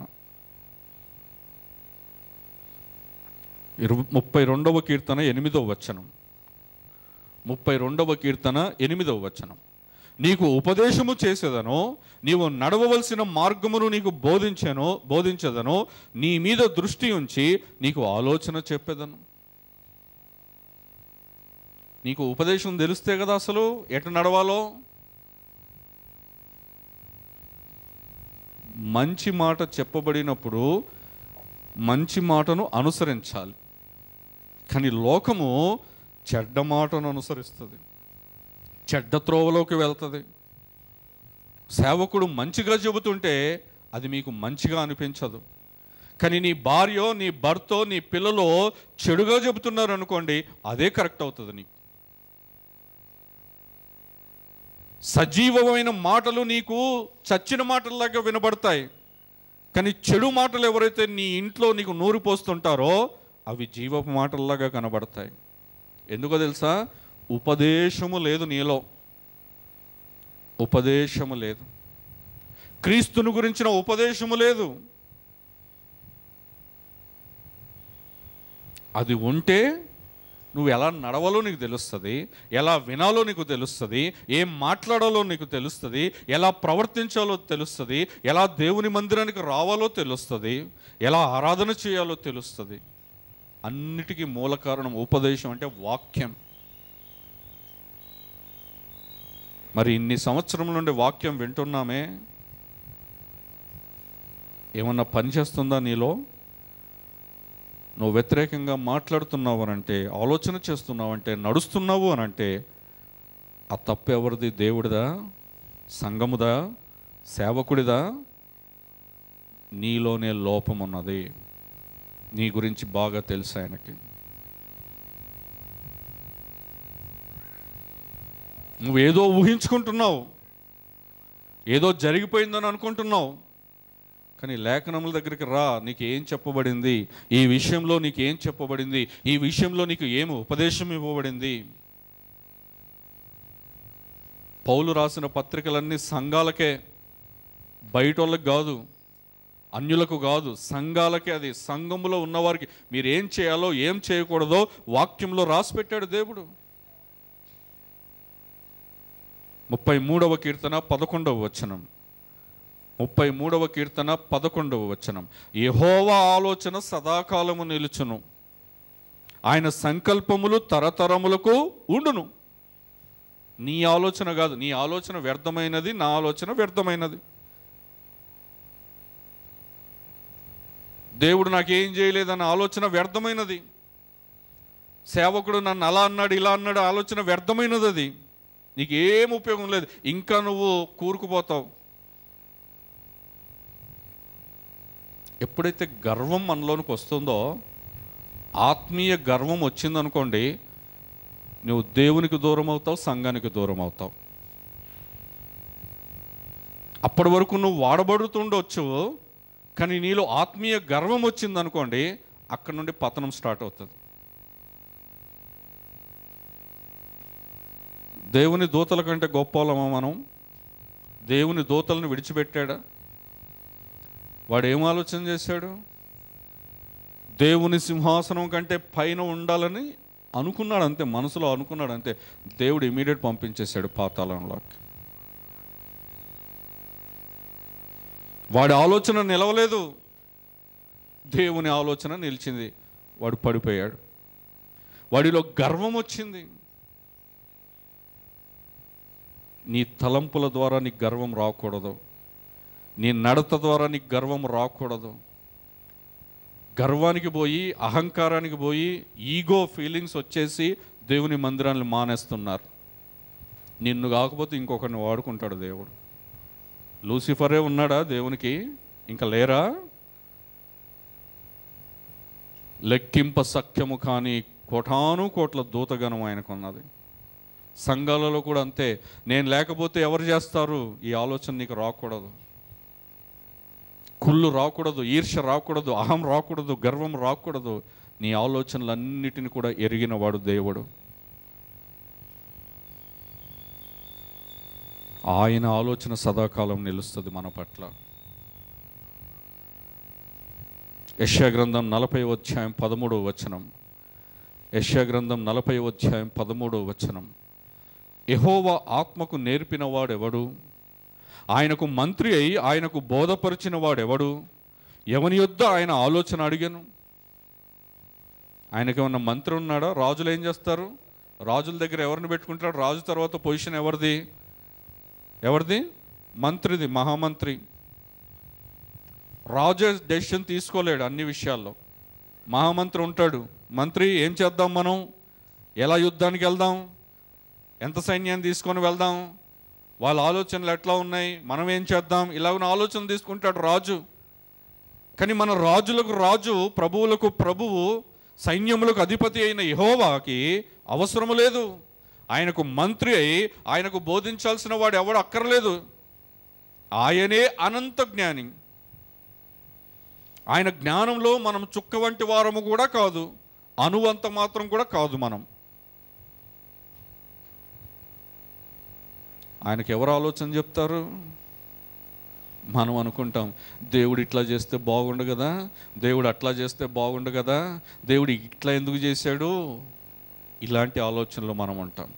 32వ కీర్తన 8వ వచనం. 32వ కీర్తన 8వ వచనం. నీకు ఉపదేశము చేసేదను, నీవు నడవవలసిన మార్గమును నీకు బోధించదను, నీ మీద దృష్టి ఉంచి నీకు ఆలోచన చెప్పేదను. నీకు ఉపదేశం తెలిస్తే కదా అసలు ఎటు నడవాలో. మంచి మాట చెప్పబడినప్పుడు మంచి మాటను అనుసరించాలి. కానీ లోకము చెడ్డ మాటను అనుసరిస్తుంది, చెడ్డ త్రోవలోకి వెళ్తుంది. సేవకుడు మంచిగా చెబుతుంటే అది మీకు మంచిగా అనిపించదు. కానీ నీ భార్యో, నీ భర్తో, నీ పిల్లలో చెడుగా చెబుతున్నారు అనుకోండి, అదే కరెక్ట్ అవుతుంది నీకు. సజీవమైన మాటలు నీకు చచ్చిన మాటల్లాగా వినబడతాయి. కానీ చెడు మాటలు ఎవరైతే నీ ఇంట్లో నీకు నూరు పోస్తుంటారో అవి జీవపు మాటల్లాగా కనబడతాయి. ఎందుకో తెలుసా? ఉపదేశము లేదు నీలో, ఉపదేశము లేదు. క్రీస్తుని గురించిన ఉపదేశము లేదు. అది ఉంటే నువ్వు ఎలా నడవాలో నీకు తెలుస్తుంది, ఎలా వినాలో నీకు తెలుస్తుంది, ఏం మాట్లాడాలో నీకు తెలుస్తుంది, ఎలా ప్రవర్తించాలో తెలుస్తుంది, ఎలా దేవుని మందిరానికి రావాలో తెలుస్తుంది, ఎలా ఆరాధన చేయాలో తెలుస్తుంది. అన్నిటికీ మూల కారణం ఉపదేశం, అంటే వాక్యం. మరి ఇన్ని సంవత్సరం నుండి వాక్యం వింటున్నామే, ఏమన్నా పని చేస్తుందా నీలో? నువ్వు వ్యతిరేకంగా మాట్లాడుతున్నావు అనంటే, ఆలోచన చేస్తున్నావు, నడుస్తున్నావు అనంటే ఆ తప్పు ఎవరిది? దేవుడిదా? సంఘముదా? సేవకుడిదా? నీలోనే లోపం ఉన్నది. నీ గురించి బాగా తెలుసు ఆయనకి. నువ్వేదో ఊహించుకుంటున్నావు, ఏదో జరిగిపోయిందని అనుకుంటున్నావు, కానీ లేఖనముల దగ్గరికి రా. నీకు ఏం చెప్పబడింది, ఈ విషయంలో నీకు ఏం చెప్పబడింది, ఈ విషయంలో నీకు ఏమి ఉపదేశం ఇవ్వబడింది. పౌలు రాసిన పత్రికలన్నీ సంఘాలకే, బయట వాళ్ళకి కాదు, అన్యులకు కాదు, సంఘాలకే. అది సంఘములో ఉన్నవారికి మీరు ఏం చేయాలో ఏం చేయకూడదో వాక్యంలో రాసి పెట్టాడు దేవుడు. 33వ కీర్తన 11వ వచనం, 33వ కీర్తన 11వ వచనం. యెహోవా ఆలోచన సదాకాలము నిలుచును, ఆయన సంకల్పములు తరతరములకు ఉండును. నీ ఆలోచన కాదు, నీ ఆలోచన వ్యర్థమైనది, నా ఆలోచన వ్యర్థమైనది. దేవుడు నాకేం చేయలేదన్న ఆలోచన వ్యర్థమైనది. సేవకుడు నన్ను అలా అన్నాడు ఇలా అన్నాడు ఆలోచన వ్యర్థమైనది. అది నీకు ఏం ఉపయోగం లేదు, ఇంకా నువ్వు కూరుకుపోతావు. ఎప్పుడైతే గర్వం మనలోనికి వస్తుందో, ఆత్మీయ గర్వం వచ్చిందనుకోండి, నువ్వు దేవునికి దూరం అవుతావు, సంఘానికి దూరం అవుతావు. అప్పటి వరకు నువ్వు వాడబడుతుండొచ్చు, కానీ నీలో ఆత్మీయ గర్వం వచ్చిందనుకోండి, అక్కడ నుండి పతనం స్టార్ట్ అవుతుంది. దేవుని దూతల కంటే గొప్పవాళ్ళమా మనం? దేవుని దూతలను విడిచిపెట్టాడా? వాడు ఏం ఆలోచన చేశాడు? దేవుని సింహాసనం కంటే పైన ఉండాలని అనుకున్నాడు అంతే, మనసులో అనుకున్నాడు అంతే. దేవుడు ఇమీడియట్ పంపించేశాడు పాతాళంలోకి. వాడి ఆలోచన నిలవలేదు, దేవుని ఆలోచన నిలిచింది. వాడు పడిపోయాడు, వాడిలో గర్వం వచ్చింది. నీ తలంపుల ద్వారా నీకు గర్వం రాకూడదు, నీ నడత ద్వారా నీకు గర్వం రాకూడదు. గర్వానికి పోయి, అహంకారానికి పోయి, ఈగో ఫీలింగ్స్ వచ్చేసి దేవుని మందిరాన్ని మానేస్తున్నారు. నిన్ను కాకపోతే ఇంకొకరిని వాడుకుంటాడు దేవుడు. లూసిఫరే ఉన్నాడా దేవునికి? ఇంకా లేరా? లెక్కింప సఖ్యము కానీ కోటాను కోట్ల దూతగణం ఆయనకు ఉన్నది. సంఘాలలో కూడా అంతే. నేను లేకపోతే ఎవరు చేస్తారు? ఈ ఆలోచన నీకు రాకూడదు. కుళ్ళు రాకూడదు, ఈర్ష్య రాకూడదు, అహం రాకూడదు, గర్వం రాకూడదు. నీ ఆలోచనలన్నిటిని కూడా ఎరిగిన వాడు దేవుడు. ఆయన ఆలోచన సదాకాలం నిలుస్తుంది మన పట్ల. యెషయా గ్రంథం 40వ అధ్యాయం 13వ వచనం. యెషయా గ్రంథం 40వ అధ్యాయం 13వ వచనం. యెహోవా ఆత్మకు నేర్పిన వాడెవడు? ఆయనకు మంత్రి అయి ఆయనకు బోధపరిచిన వాడెవడు? ఎవని యొద్ద ఆయన ఆలోచన అడిగాను? ఆయనకి ఏమన్నా మంత్రి ఉన్నాడా? రాజులు ఏం చేస్తారు? రాజుల దగ్గర ఎవరిని పెట్టుకుంటారు? రాజు తర్వాత పొజిషన్ ఎవరిది? మంత్రిది, మహామంత్రి. రాజు డెసిషన్ తీసుకోలేడు అన్ని విషయాల్లో. మహామంత్రి ఉంటాడు. మంత్రి ఏం చేద్దాం, మనం ఎలా యుద్ధానికి వెళ్దాం, ఎంత సైన్యాన్ని తీసుకొని వెళ్దాం, వాళ్ళ ఆలోచనలు ఎట్లా ఉన్నాయి, మనం ఏం చేద్దాం, ఇలాగ ఆలోచన తీసుకుంటాడు రాజు. కానీ మన రాజులకు రాజు, ప్రభువులకు ప్రభువు, సైన్యములకు అధిపతి అయిన యెహోవాకి అవసరము లేదు. ఆయనకు మంత్రి అయి ఆయనకు బోధించాల్సిన వాడు ఎవడు అక్కర్లేదు. ఆయనే అనంత జ్ఞాని. ఆయన జ్ఞానంలో మనం చుక్క వంటి వారము కూడా కాదు, అణువంత మాత్రం కూడా కాదు మనం. ఆయనకి ఎవరు ఆలోచన చెప్తారు? మనం అనుకుంటాం, దేవుడు ఇట్లా చేస్తే బాగుండు కదా, దేవుడు అట్లా చేస్తే బాగుండు కదా, దేవుడు ఇట్లా ఎందుకు చేశాడు, ఇలాంటి ఆలోచనలు మనం ఉంటాం.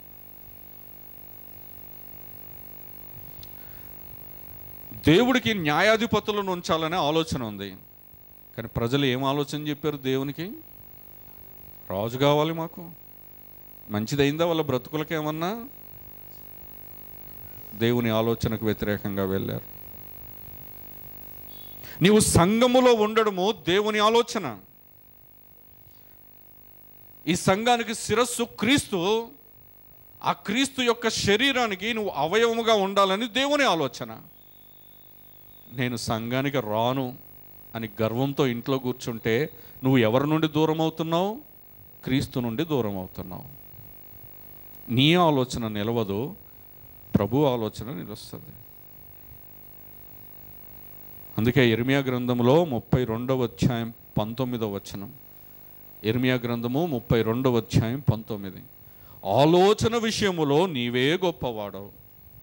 దేవుడికి న్యాయాధిపతులను ఉంచాలనే ఆలోచన ఉంది, కానీ ప్రజలు ఏం ఆలోచన చెప్పారు? దేవునికి రాజు కావాలి, మాకు మంచిదైందా వాళ్ళ బ్రతుకులకి ఏమన్నా? దేవుని ఆలోచనకు వ్యతిరేకంగా వెళ్ళారు. నీవు సంఘములో ఉండడము దేవుని ఆలోచన. ఈ సంఘానికి శిరస్సు క్రీస్తు. ఆ క్రీస్తు యొక్క శరీరానికి నువ్వు అవయవముగా ఉండాలని దేవుని ఆలోచన. నేను సంఘానికి రాను అని గర్వంతో ఇంట్లో కూర్చుంటే నువ్వు ఎవరి నుండి దూరం అవుతున్నావు? క్రీస్తు నుండి దూరం అవుతున్నావు. నీ ఆలోచన నిలవదు, ప్రభు ఆలోచన నిలుస్తుంది. అందుకే ఇర్మియా గ్రంథంలో 32వ అధ్యాయం 19వ వచనం. ఇర్మియా గ్రంథము 32వ అధ్యాయం 19. ఆలోచన విషయములో నీవే గొప్పవాడవు.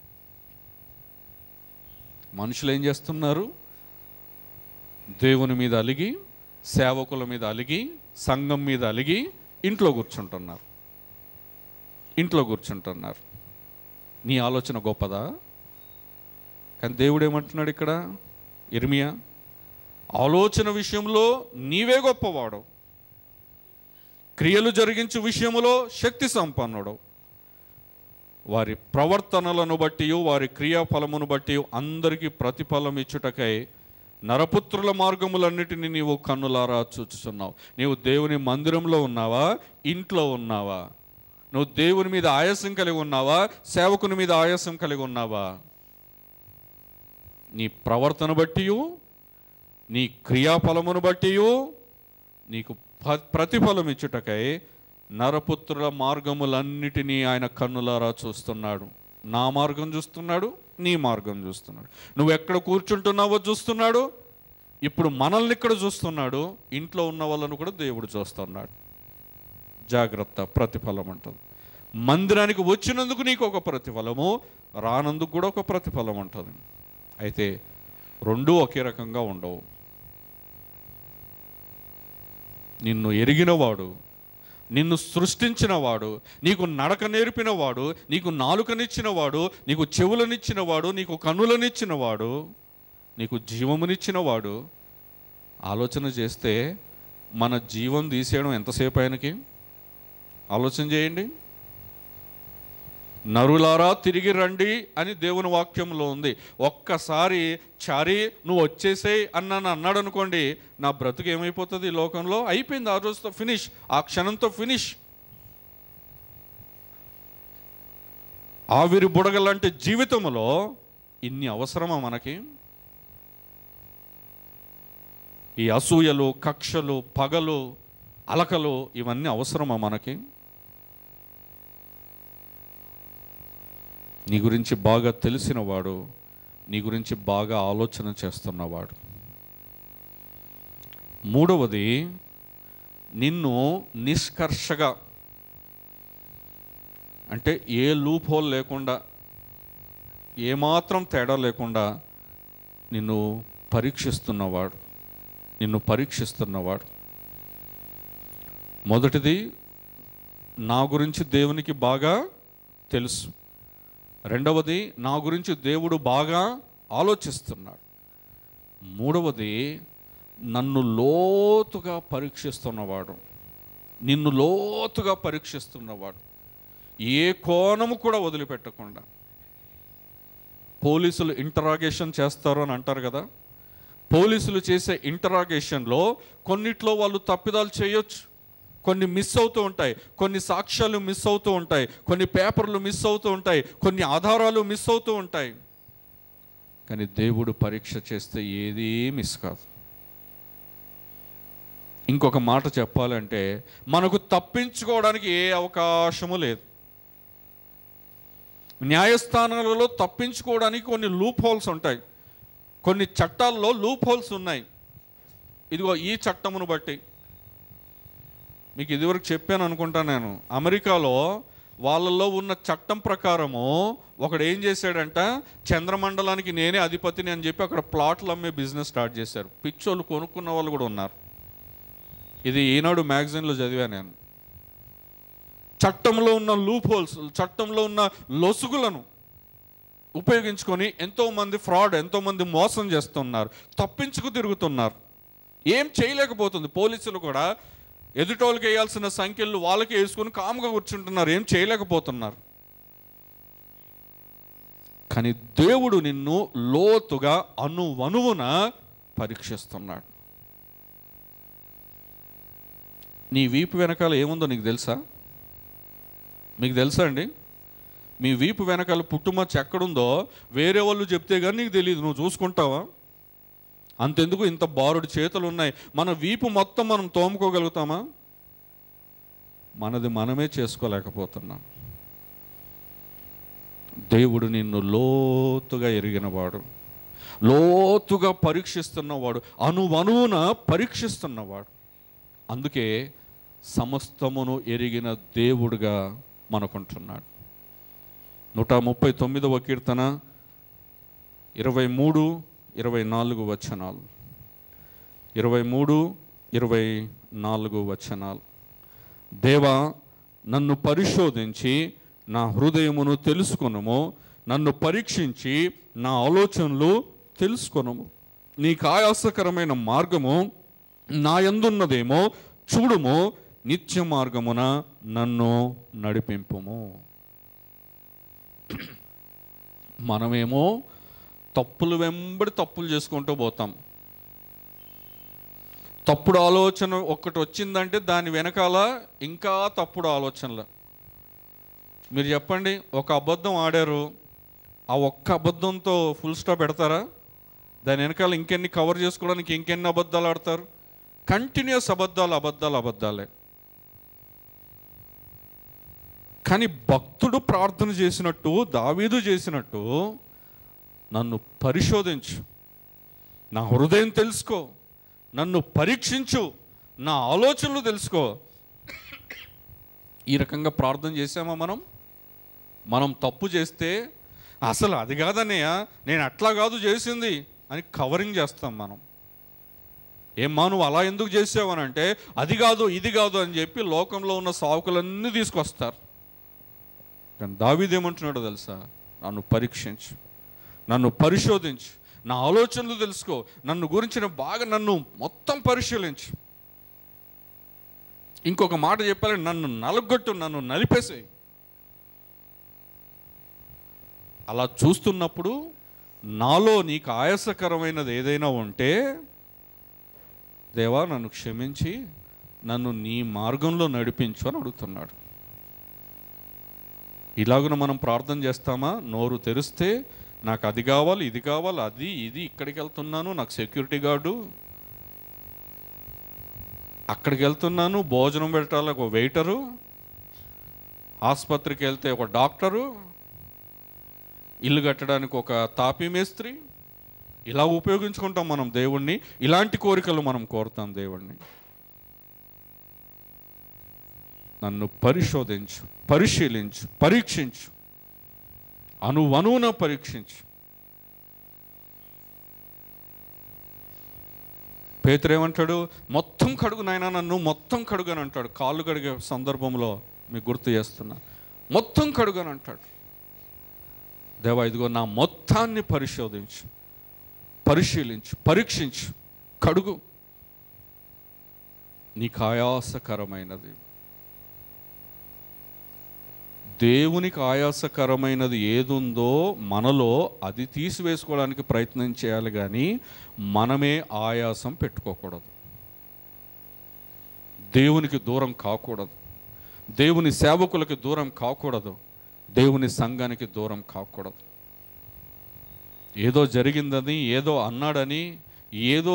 మనుషులు ఏం చేస్తున్నారు? దేవుని మీద అలిగి, సేవకుల మీద అలిగి, సంఘం మీద అలిగి ఇంట్లో కూర్చుంటున్నారు. నీ ఆలోచన గొప్పదా? కానీ దేవుడు ఏమంటున్నాడు ఇక్కడ ఇర్మియా, ఆలోచన విషయంలో నీవే గొప్పవాడు, క్రియలు జరిగించు విషయములో శక్తి సంపన్నుడు, వారి ప్రవర్తనలను బట్టి వారి క్రియాఫలమును బట్టి అందరికీ ప్రతిఫలం ఇచ్చుటకై నరపుత్రుల మార్గములన్నిటినీ నీవు కన్నులారా చూచుచున్నావు. నీవు దేవుని మందిరంలో ఉన్నావా? ఇంట్లో ఉన్నావా? నువ్వు దేవుని మీద ఆయాసం కలిగి ఉన్నావా? సేవకుని మీద ఆయాసం కలిగి ఉన్నావా? నీ ప్రవర్తన బట్టి, నీ క్రియాఫలమును బట్టి నీకు ప్రతిఫలం ఇచ్చుటకై నరపుత్రుల మార్గములన్నిటినీ ఆయన కన్నులారా చూస్తున్నాడు. నా మార్గం చూస్తున్నాడు, నీ మార్గం చూస్తున్నాడు. నువ్వు ఎక్కడ కూర్చుంటున్నావో చూస్తున్నాడు. ఇప్పుడు మనల్ని ఇక్కడ చూస్తున్నాడు. ఇంట్లో ఉన్న వాళ్ళను కూడా దేవుడు చూస్తున్నాడు. జాగ్రత్త, ప్రతిఫలం ఉంటుంది. మందిరానికి వచ్చినందుకు నీకు ఒక ప్రతిఫలము, రానందుకు కూడా ఒక ప్రతిఫలం ఉంటుంది. అయితే రెండూ ఒకే రకంగా ఉండవు. నిన్ను ఎరిగినవాడు, నిన్ను సృష్టించినవాడు, నీకు నడక నేర్పినవాడు, నీకు నాలుకనిచ్చినవాడు, నీకు చెవులనిచ్చినవాడు, నీకు కన్నులనిచ్చినవాడు, నీకు జీవమునిచ్చినవాడు ఆలోచన చేస్తే మన జీవం తీసేయడం ఎంతసేపు ఆయనకి? ఆలోచన చేయండి. నరులారా తిరిగి రండి అని దేవుని వాక్యంలో ఉంది. ఒక్కసారి చారి నువ్వు వచ్చేసేయి అన్నాడు అనుకోండి, నా బ్రతుకు ఏమైపోతుంది? ఈ లోకంలో అయిపోయింది. ఆ రోజుతో ఫినిష్, ఆ క్షణంతో ఫినిష్. ఆవిరి బుడగలంటే జీవితంలో ఇన్ని అవసరమా మనకి? ఈ అసూయలు, కక్షలు, పగలు, అలకలు ఇవన్నీ అవసరమా మనకి? నీ గురించి బాగా తెలిసినవాడు, నీ గురించి బాగా ఆలోచన చేస్తున్నవాడు. మూడవది, నిన్ను నిష్కర్షగా, అంటే ఏ లూప్ హోల్ లేకుండా, ఏమాత్రం తేడా లేకుండా నిన్ను పరీక్షిస్తున్నవాడు. మొదటిది, నా గురించి దేవునికి బాగా తెలుసు. రెండవది, నా గురించి దేవుడు బాగా ఆలోచిస్తున్నాడు. మూడవది, నన్ను లోతుగా పరీక్షిస్తున్నవాడు. నిన్ను లోతుగా పరీక్షిస్తున్నవాడు, ఏ కోణము కూడా వదిలిపెట్టకుండా. పోలీసులు ఇంటరాగేషన్ చేస్తారు అని అంటారు కదా. పోలీసులు చేసే ఇంటరాగేషన్లో కొన్నిట్లో వాళ్ళు తప్పిదాలు చేయొచ్చు, కొన్ని మిస్ అవుతూ ఉంటాయి, కొన్ని సాక్ష్యాలు మిస్ అవుతూ ఉంటాయి, కొన్ని పేపర్లు మిస్ అవుతూ ఉంటాయి, కొన్ని ఆధారాలు మిస్ అవుతూ ఉంటాయి. కానీ దేవుడు పరీక్ష చేస్తే ఏదీ మిస్ కాదు. ఇంకొక మాట చెప్పాలంటే, మనకు తప్పించుకోవడానికి ఏ అవకాశము లేదు. న్యాయస్థానాలలో తప్పించుకోవడానికి కొన్ని లూప్ హోల్స్ ఉంటాయి, కొన్ని చట్టాల్లో లూప్ హోల్స్ ఉన్నాయి. ఇదిగో ఈ చట్టమును బట్టి, మీకు ఇదివరకు చెప్పాను అనుకుంటా నేను, అమెరికాలో వాళ్ళల్లో ఉన్న చట్టం ప్రకారము ఒకడు ఏం చేశాడంట, చంద్రమండలానికి నేనే అధిపతిని అని చెప్పి అక్కడ ప్లాట్లు అమ్మే బిజినెస్ స్టార్ట్ చేశారు. పిచ్చోళ్ళు కొనుక్కున్న వాళ్ళు కూడా ఉన్నారు. ఇది ఈనాడు మ్యాగజైన్లో చదివా నేను. చట్టంలో ఉన్న లూప్ హోల్స్, చట్టంలో ఉన్న లొసుగులను ఉపయోగించుకొని ఎంతోమంది ఫ్రాడ్, ఎంతోమంది మోసం చేస్తున్నారు, తప్పించుకు తిరుగుతున్నారు. ఏం చేయలేకపోతుంది. పోలీసులు కూడా ఎదుటోళ్ళకి వేయాల్సిన సంఖ్యలు వాళ్ళకి వేసుకొని కాముగా కూర్చుంటున్నారు, ఏం చేయలేకపోతున్నారు. కానీ దేవుడు నిన్ను లోతుగా అణువణువున పరీక్షిస్తున్నాడు. నీ వీపు వెనకాల ఏముందో నీకు తెలుసా? మీకు తెలుసా అండి? మీ వీపు వెనకాల పుట్టుమచ్చ ఎక్కడుందో వేరే వాళ్ళు చెప్తే కానీ నీకు తెలియదు. నువ్వు చూసుకుంటావా? అంతెందుకు, ఇంత బారుడు చేతులు ఉన్నాయి, మన వీపు మొత్తం మనం తోముకోగలుగుతామా? మనది మనమే చేసుకోలేకపోతున్నాం. దేవుడు నిన్ను లోతుగా ఎరిగినవాడు. లోతుగా పరీక్షిస్తున్నవాడు, అణువణువున పరీక్షిస్తున్నవాడు. అందుకే సమస్తమును ఎరిగిన దేవుడుగా మనకుంటున్నాడు. 139వ కీర్తన 23-24 వచనాలు. 23-24 వచనాలు. దేవా, నన్ను పరిశోధించి నా హృదయమును తెలుసుకొనుము, నన్ను పరీక్షించి నా ఆలోచనలు తెలుసుకొనుము. నీకు ఆయాసకరమైన మార్గము నా యందున్నదేమో చూడుము, నిత్య మార్గమున నన్ను నడిపింపుము. మనమేమో తప్పులు వెంబడి తప్పులు చేసుకుంటూ పోతాం. తప్పుడు ఆలోచన ఒక్కటి వచ్చిందంటే దాని వెనకాల ఇంకా తప్పుడు ఆలోచనలు. మీరు చెప్పండి, ఒక అబద్ధం ఆడారు, ఆ ఒక్క అబద్ధంతో ఫుల్ స్టాప్ పెడతారా? దాని వెనకాల ఇంకెన్ని కవర్ చేసుకోవడానికి ఇంకెన్ని అబద్ధాలు ఆడతారు? కంటిన్యూస్ అబద్ధాలే. కానీ భక్తుడు ప్రార్థన చేసినట్టు, దావీదు చేసినట్టు, నన్ను పరిశోధించు, నా హృదయం తెలుసుకో, నన్ను పరీక్షించు, నా ఆలోచనలు తెలుసుకో. ఈ రకంగా ప్రార్థన చేసామా? మనం తప్పు చేస్తే అసలు అది కాదన్నయ్య, నేను అట్లా కాదు చేసింది అని కవరింగ్ చేస్తాం మనం. ఏమ్మా నువ్వు అలా ఎందుకు చేసావు అని అంటే, అది కాదు ఇది కాదు అని చెప్పి లోకంలో ఉన్న సాకులన్నీ తీసుకొస్తారు. కానీ దావీదు ఏమంటున్నాడో తెలుసా? నన్ను పరీక్షించు, నన్ను పరిశోధించు, నా ఆలోచనలు తెలుసుకో, నన్ను గురించిన బాగా నన్ను మొత్తం పరిశీలించు. ఇంకొక మాట చెప్పాలంటే, నన్ను నలగొట్టు, నన్ను నలిపేసేయి. అలా చూస్తున్నప్పుడు నాలో నీకు ఆయాసకరమైనది ఏదైనా ఉంటే, దేవా నన్ను క్షమించి నన్ను నీ మార్గంలో నడిపించు అని అడుగుతున్నాడు. ఇలాగున మనం ప్రార్థన చేస్తామా? నోరు తెరిస్తే నాకు అది కావాలి, ఇది కావాలి, అది ఇది, ఇక్కడికి వెళ్తున్నాను నాకు సెక్యూరిటీ గార్డు, అక్కడికి వెళ్తున్నాను భోజనం పెట్టాలి ఒక వెయిటరు, ఆసుపత్రికి వెళ్తే ఒక డాక్టరు, ఇల్లు కట్టడానికి ఒక తాపీ మేస్త్రి. ఇలా ఉపయోగించుకుంటాం మనం దేవుణ్ణి. ఇలాంటి కోరికలు మనం కోరుతాం దేవుణ్ణి. నన్ను పరిశోధించు, పరిశీలించు, పరీక్షించు, అణువణువున పరీక్షించు. పేతురు ఏమంటాడు? మొత్తం కడుగు నాయనా, నన్ను మొత్తం కడుగని అంటాడు. కాళ్ళు కడిగే సందర్భంలో మీకు గుర్తు చేస్తున్నా, మొత్తం కడుగని అంటాడు. దేవా ఇదిగో నా మొత్తాన్ని పరిశోధించు, పరిశీలించు, పరీక్షించు, కడుగు. నీకు ఆయాసకరమైనది, దేవునికి ఆయాసకరమైనది ఏదుందో మనలో అది తీసివేసుకోవడానికి ప్రయత్నం చేయాలి, కానీ మనమే ఆయాసం పెట్టుకోకూడదు. దేవునికి దూరం కాకూడదు, దేవుని సేవకులకి దూరం కాకూడదు, దేవుని సంఘానికి దూరం కాకూడదు. ఏదో జరిగిందని, ఏదో అన్నాడని, ఏదో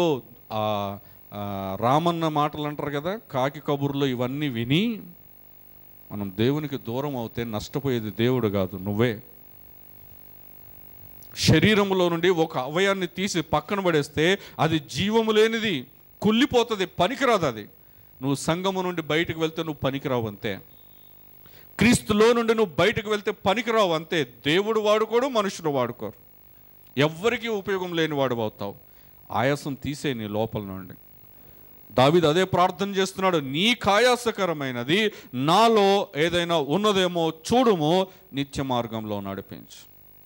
రామన్న మాటలు అంటారు కదా, కాకి కబుర్లు, ఇవన్నీ విని మనం దేవునికి దూరం అవుతే నష్టపోయేది దేవుడు కాదు, నువ్వే. శరీరంలో నుండి ఒక అవయాన్ని తీసి పక్కన పడేస్తే అది జీవము లేనిది, కుళ్ళిపోతుంది, పనికిరాదు. అది నువ్వు సంఘము నుండి బయటకు వెళ్తే నువ్వు పనికిరావు అంతే. క్రీస్తులో నుండి నువ్వు బయటకు వెళ్తే పనికిరావు అంతే. దేవుడు వాడుకోడు, మనుషులు వాడుకోరు, ఎవ్వరికీ ఉపయోగం లేని వాడు అవుతావు. ఆయాసం తీసే నీ లోపల నుండి. దావీదు అదే ప్రార్థన చేస్తున్నాడు. నీకు ఆయాసకరమైనది నాలో ఏదైనా ఉన్నదేమో చూడుము, నిత్య మార్గంలో నడిపించు.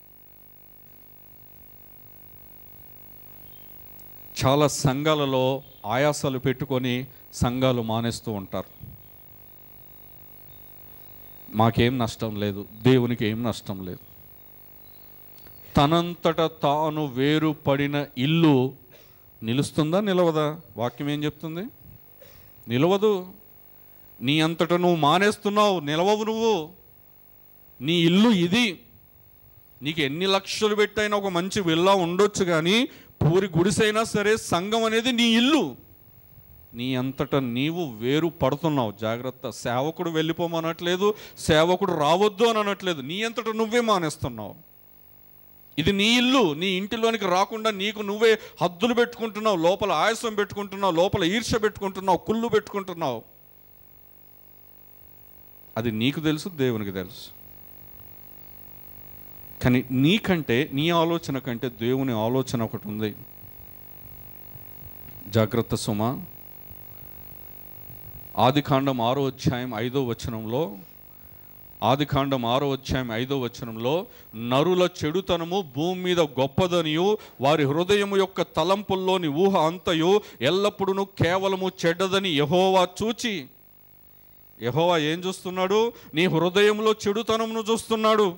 చాలా సంఘాలలో ఆయాసాలు పెట్టుకొని సంఘాలు మానేస్తూ ఉంటారు. మాకేం నష్టం లేదు, దేవునికి ఏం నష్టం లేదు. తనంతట తాను వేరుపడిన ఇల్లు నిలుస్తుందా, నిలవదా? వాక్యం ఏం చెప్తుంది? నిలవదు. నీ అంతటా నువ్వు మానేస్తున్నావు, నిలవవు నువ్వు. నీ ఇల్లు ఇది. నీకు ఎన్ని లక్షలు పెట్టైనా ఒక మంచి విల్లా ఉండొచ్చు, కానీ పూరి గుడిసైనా సరే సంఘం అనేది నీ ఇల్లు. నీ అంతటా నీవు వేరు పడుతున్నావు. జాగ్రత్త. సేవకుడు వెళ్ళిపోమనట్లేదు, సేవకుడు రావద్దు అని అనట్లేదు. నీ అంతటా నువ్వే మానేస్తున్నావు. ఇది నీ ఇల్లు. నీ ఇంటిలోనికి రాకుండా నీకు నువ్వే హద్దులు పెట్టుకుంటున్నావు, లోపల ఆయాసం పెట్టుకుంటున్నావు, లోపల ఈర్ష్య పెట్టుకుంటున్నావు, కుళ్ళు పెట్టుకుంటున్నావు. అది నీకు తెలుసు, దేవునికి తెలుసు. కానీ నీకంటే, నీ ఆలోచన కంటే దేవుని ఆలోచన ఒకటి ఉంది. జాగ్రత్త సుమా. ఆదికాండం 6వ అధ్యాయం 5వ వచనంలో, ఆదికాండం 6వ అధ్యాయం 5వ వచనంలో, నరుల చెడుతనము భూమి మీద గొప్పదనియు వారి హృదయము యొక్క తలంపుల్లోని ఊహ అంతయు ఎల్లప్పుడూ కేవలము చెడ్డదని యెహోవా చూచి. యెహోవా ఏం చూస్తున్నాడు? నీ హృదయంలో చెడుతనమును చూస్తున్నాడు,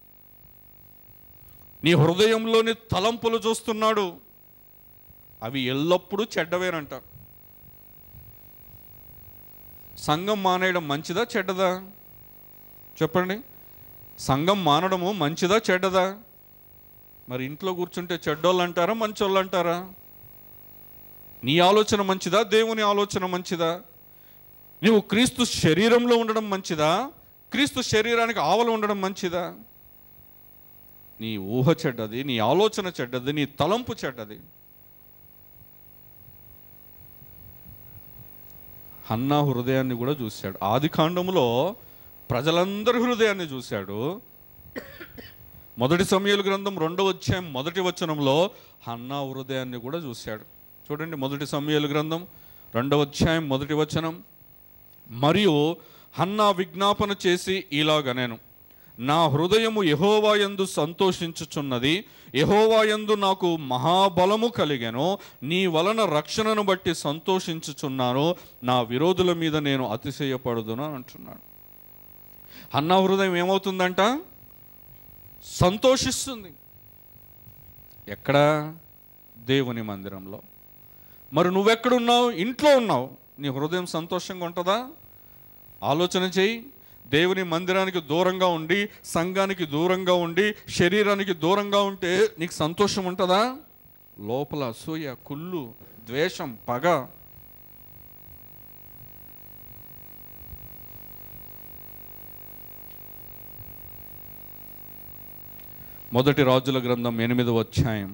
నీ హృదయంలోని తలంపులు చూస్తున్నాడు. అవి ఎల్లప్పుడూ చెడ్డవేనంట. సంఘం మానేయడం మంచిదా చెడ్డదా? చెప్పండి. సంఘం మానడము మంచిదా చెడ్డదా? మరి ఇంట్లో కూర్చుంటే చెడ్డోళ్ళు అంటారా, మంచోళ్ళు అంటారా? నీ ఆలోచన మంచిదా, దేవుని ఆలోచన మంచిదా? నీవు క్రీస్తు శరీరంలో ఉండడం మంచిదా, క్రీస్తు శరీరానికి ఆవల ఉండడం మంచిదా? నీ ఊహ చెడ్డది, నీ ఆలోచన చెడ్డది, నీ తలంపు చెడ్డది. హన్నా హృదయాన్ని కూడా చూశాడు. ఆదికాండంలో ప్రజలందరి హృదయాన్ని చూశాడు. మొదటి సమూయేలు గ్రంథం 2వ అధ్యాయం 1వ వచనంలో హన్నా హృదయాన్ని కూడా చూశాడు. చూడండి, మొదటి సమూయేలు గ్రంథం 2వ అధ్యాయం 1వ వచనం. మరియు హన్నా విజ్ఞాపన చేసి ఇలాగనెను, నా హృదయము యెహోవా యందు సంతోషించుచున్నది, యెహోవా యందు నాకు మహాబలము కలిగెను, నీ వలన రక్షణను బట్టి సంతోషించుచున్నాను, నా విరోధుల మీద నేను అతిశయపడుదును అంటున్నాడు. హన్నా హృదయం ఏమవుతుందంట? సంతోషిస్తుంది. ఎక్కడ? దేవుని మందిరంలో. మరి నువ్వెక్కడున్నావు? ఇంట్లో ఉన్నావు. నీ హృదయం సంతోషంగా ఉంటుందా? ఆలోచన చేయి. దేవుని మందిరానికి దూరంగా ఉండి, సంఘానికి దూరంగా ఉండి, శరీరానికి దూరంగా ఉంటే నీకు సంతోషం ఉంటుందా? లోపల అసూయ, కుళ్ళు, ద్వేషం, పగ. మొదటి రాజుల గ్రంథం 8వ అధ్యాయం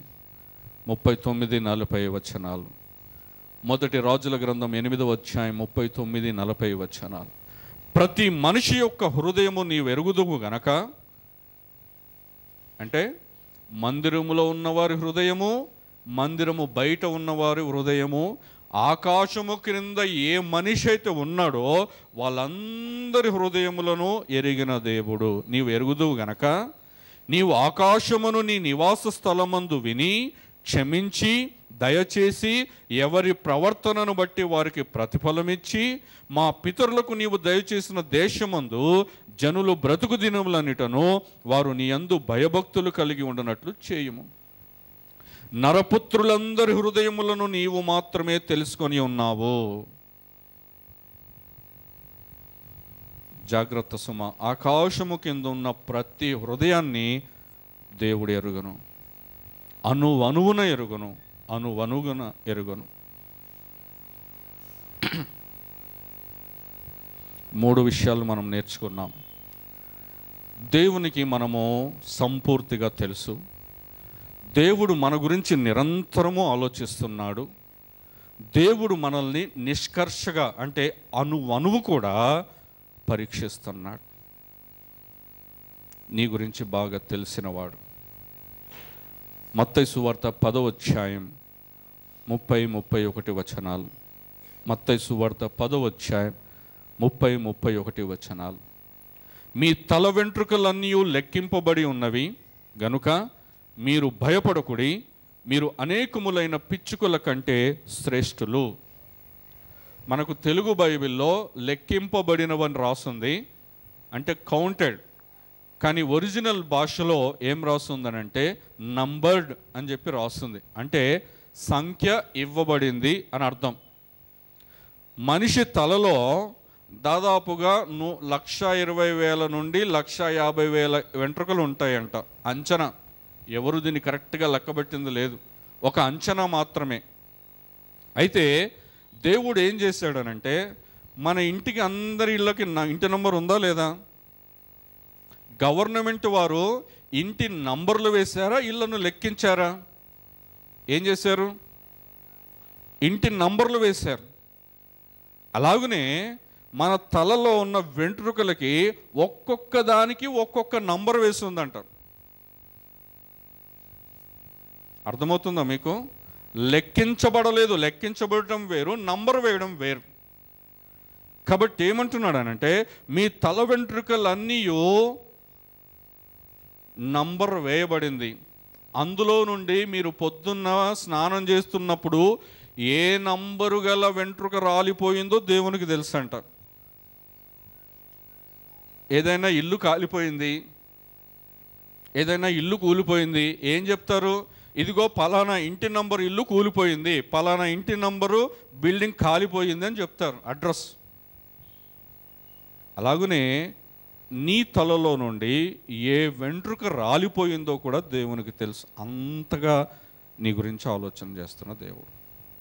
39-40 వచనాలు. మొదటి రాజుల గ్రంథం 8వ అధ్యాయం 39-40 వచనాలు. ప్రతి మనిషి యొక్క హృదయము నీవు ఎరుగుదువు గనక, అంటే మందిరములో ఉన్నవారి హృదయము, మందిరము బయట ఉన్నవారి హృదయము, ఆకాశము క్రింద ఏ మనిషి అయితే ఉన్నాడో వాళ్ళందరి హృదయములను ఎరిగిన దేవుడు. నీవు ఎరుగుదువు గనక నీవు ఆకాశమును నీ నివాస స్థలమందు విని క్షమించి దయచేసి ఎవరి ప్రవర్తనను బట్టి వారికి ప్రతిఫలమిచ్చి, మా పితరులకు నీవు దయచేసిన దేశమందు జనులు బ్రతుకు దినములన్నిటను వారు నీ యందు భయభక్తులు కలిగి ఉండనట్లు చేయుము. నరపుత్రులందరి హృదయములను నీవు మాత్రమే తెలుసుకొని ఉన్నావు. జాగ్రత్త సుమ. ఆకాశము కింద ఉన్న ప్రతి హృదయాన్ని దేవుడు ఎరుగను, అణువణువున ఎరుగను, అణువణువున ఎరుగను. 3 విషయాలు మనం నేర్చుకున్నాం. దేవునికి మనము సంపూర్తిగా తెలుసు. దేవుడు మన గురించి నిరంతరము ఆలోచిస్తున్నాడు. దేవుడు మనల్ని నిష్కర్షగా, అంటే అణువణువు కూడా పరీక్షిస్తున్నాడు. నీ గురించి బాగా తెలిసినవాడు. మత్తయి సువార్త 10వ అధ్యాయం 30-31 వచనాలు. మత్తయి సువార్త 10వ అధ్యాయం 30-31 వచనాలు. మీ తల వెంట్రుకలన్నీ లెక్కింపబడి ఉన్నవి గనుక మీరు భయపడకుడి, మీరు అనేకములైన పిచ్చుకల కంటే శ్రేష్ఠులు. మనకు తెలుగు బైబిల్లో లెక్కింపబడినవని రాస్తుంది, అంటే కౌంటెడ్. కానీ ఒరిజినల్ భాషలో ఏం రాస్తుందనంటే నంబర్డ్ అని చెప్పి రాస్తుంది, అంటే సంఖ్య ఇవ్వబడింది అని అర్థం. మనిషి తలలో దాదాపుగా 1,20,000 నుండి 1,50,000 వెంట్రుకలు ఉంటాయంట అంచనా. ఎవరు దీన్ని కరెక్ట్గా లెక్కబెట్టింది లేదు, ఒక అంచనా మాత్రమే. అయితే దేవుడు ఏం చేశాడనంటే, మన ఇంటికి అందరి ఇళ్ళకి ఇంటి నెంబర్ ఉందా లేదా? గవర్నమెంట్ వారు ఇంటి నంబర్లు వేశారా, ఇళ్లను లెక్కించారా? ఏం చేశారు? ఇంటి నంబర్లు వేశారు. అలాగనే మన తలలో ఉన్న వెంట్రుకలకి ఒక్కొక్క దానికి ఒక్కొక్క నంబర్ వేసి ఉందంటారు. అర్థమవుతుందా మీకు? లెక్కించబడలేదు. లెక్కించబడటం వేరు, నంబర్ వేయడం వేరు. కాబట్టి ఏమంటున్నాడనంటే, మీ తల వెంట్రుకలన్నీ నంబర్ వేయబడింది. అందులో నుండి మీరు పొద్దున్న స్నానం చేస్తున్నప్పుడు ఏ నంబరు గల వెంట్రుక రాలిపోయిందో దేవునికి తెలుసు అంట. ఏదైనా ఇల్లు కాలిపోయింది, ఏదైనా ఇల్లు కూలిపోయింది, ఏం చెప్తారు? ఇదిగో పలానా ఇంటి నంబరు ఇల్లు కూలిపోయింది, పలానా ఇంటి నంబరు బిల్డింగ్ కాలిపోయింది అని చెప్తారు, అడ్రస్. అలాగనే నీ తలలో నుండి ఏ వెంట్రుక రాలిపోయిందో కూడా దేవునికి తెలుసు. అంతగా నీ గురించి ఆలోచన చేస్తున్న దేవుడు.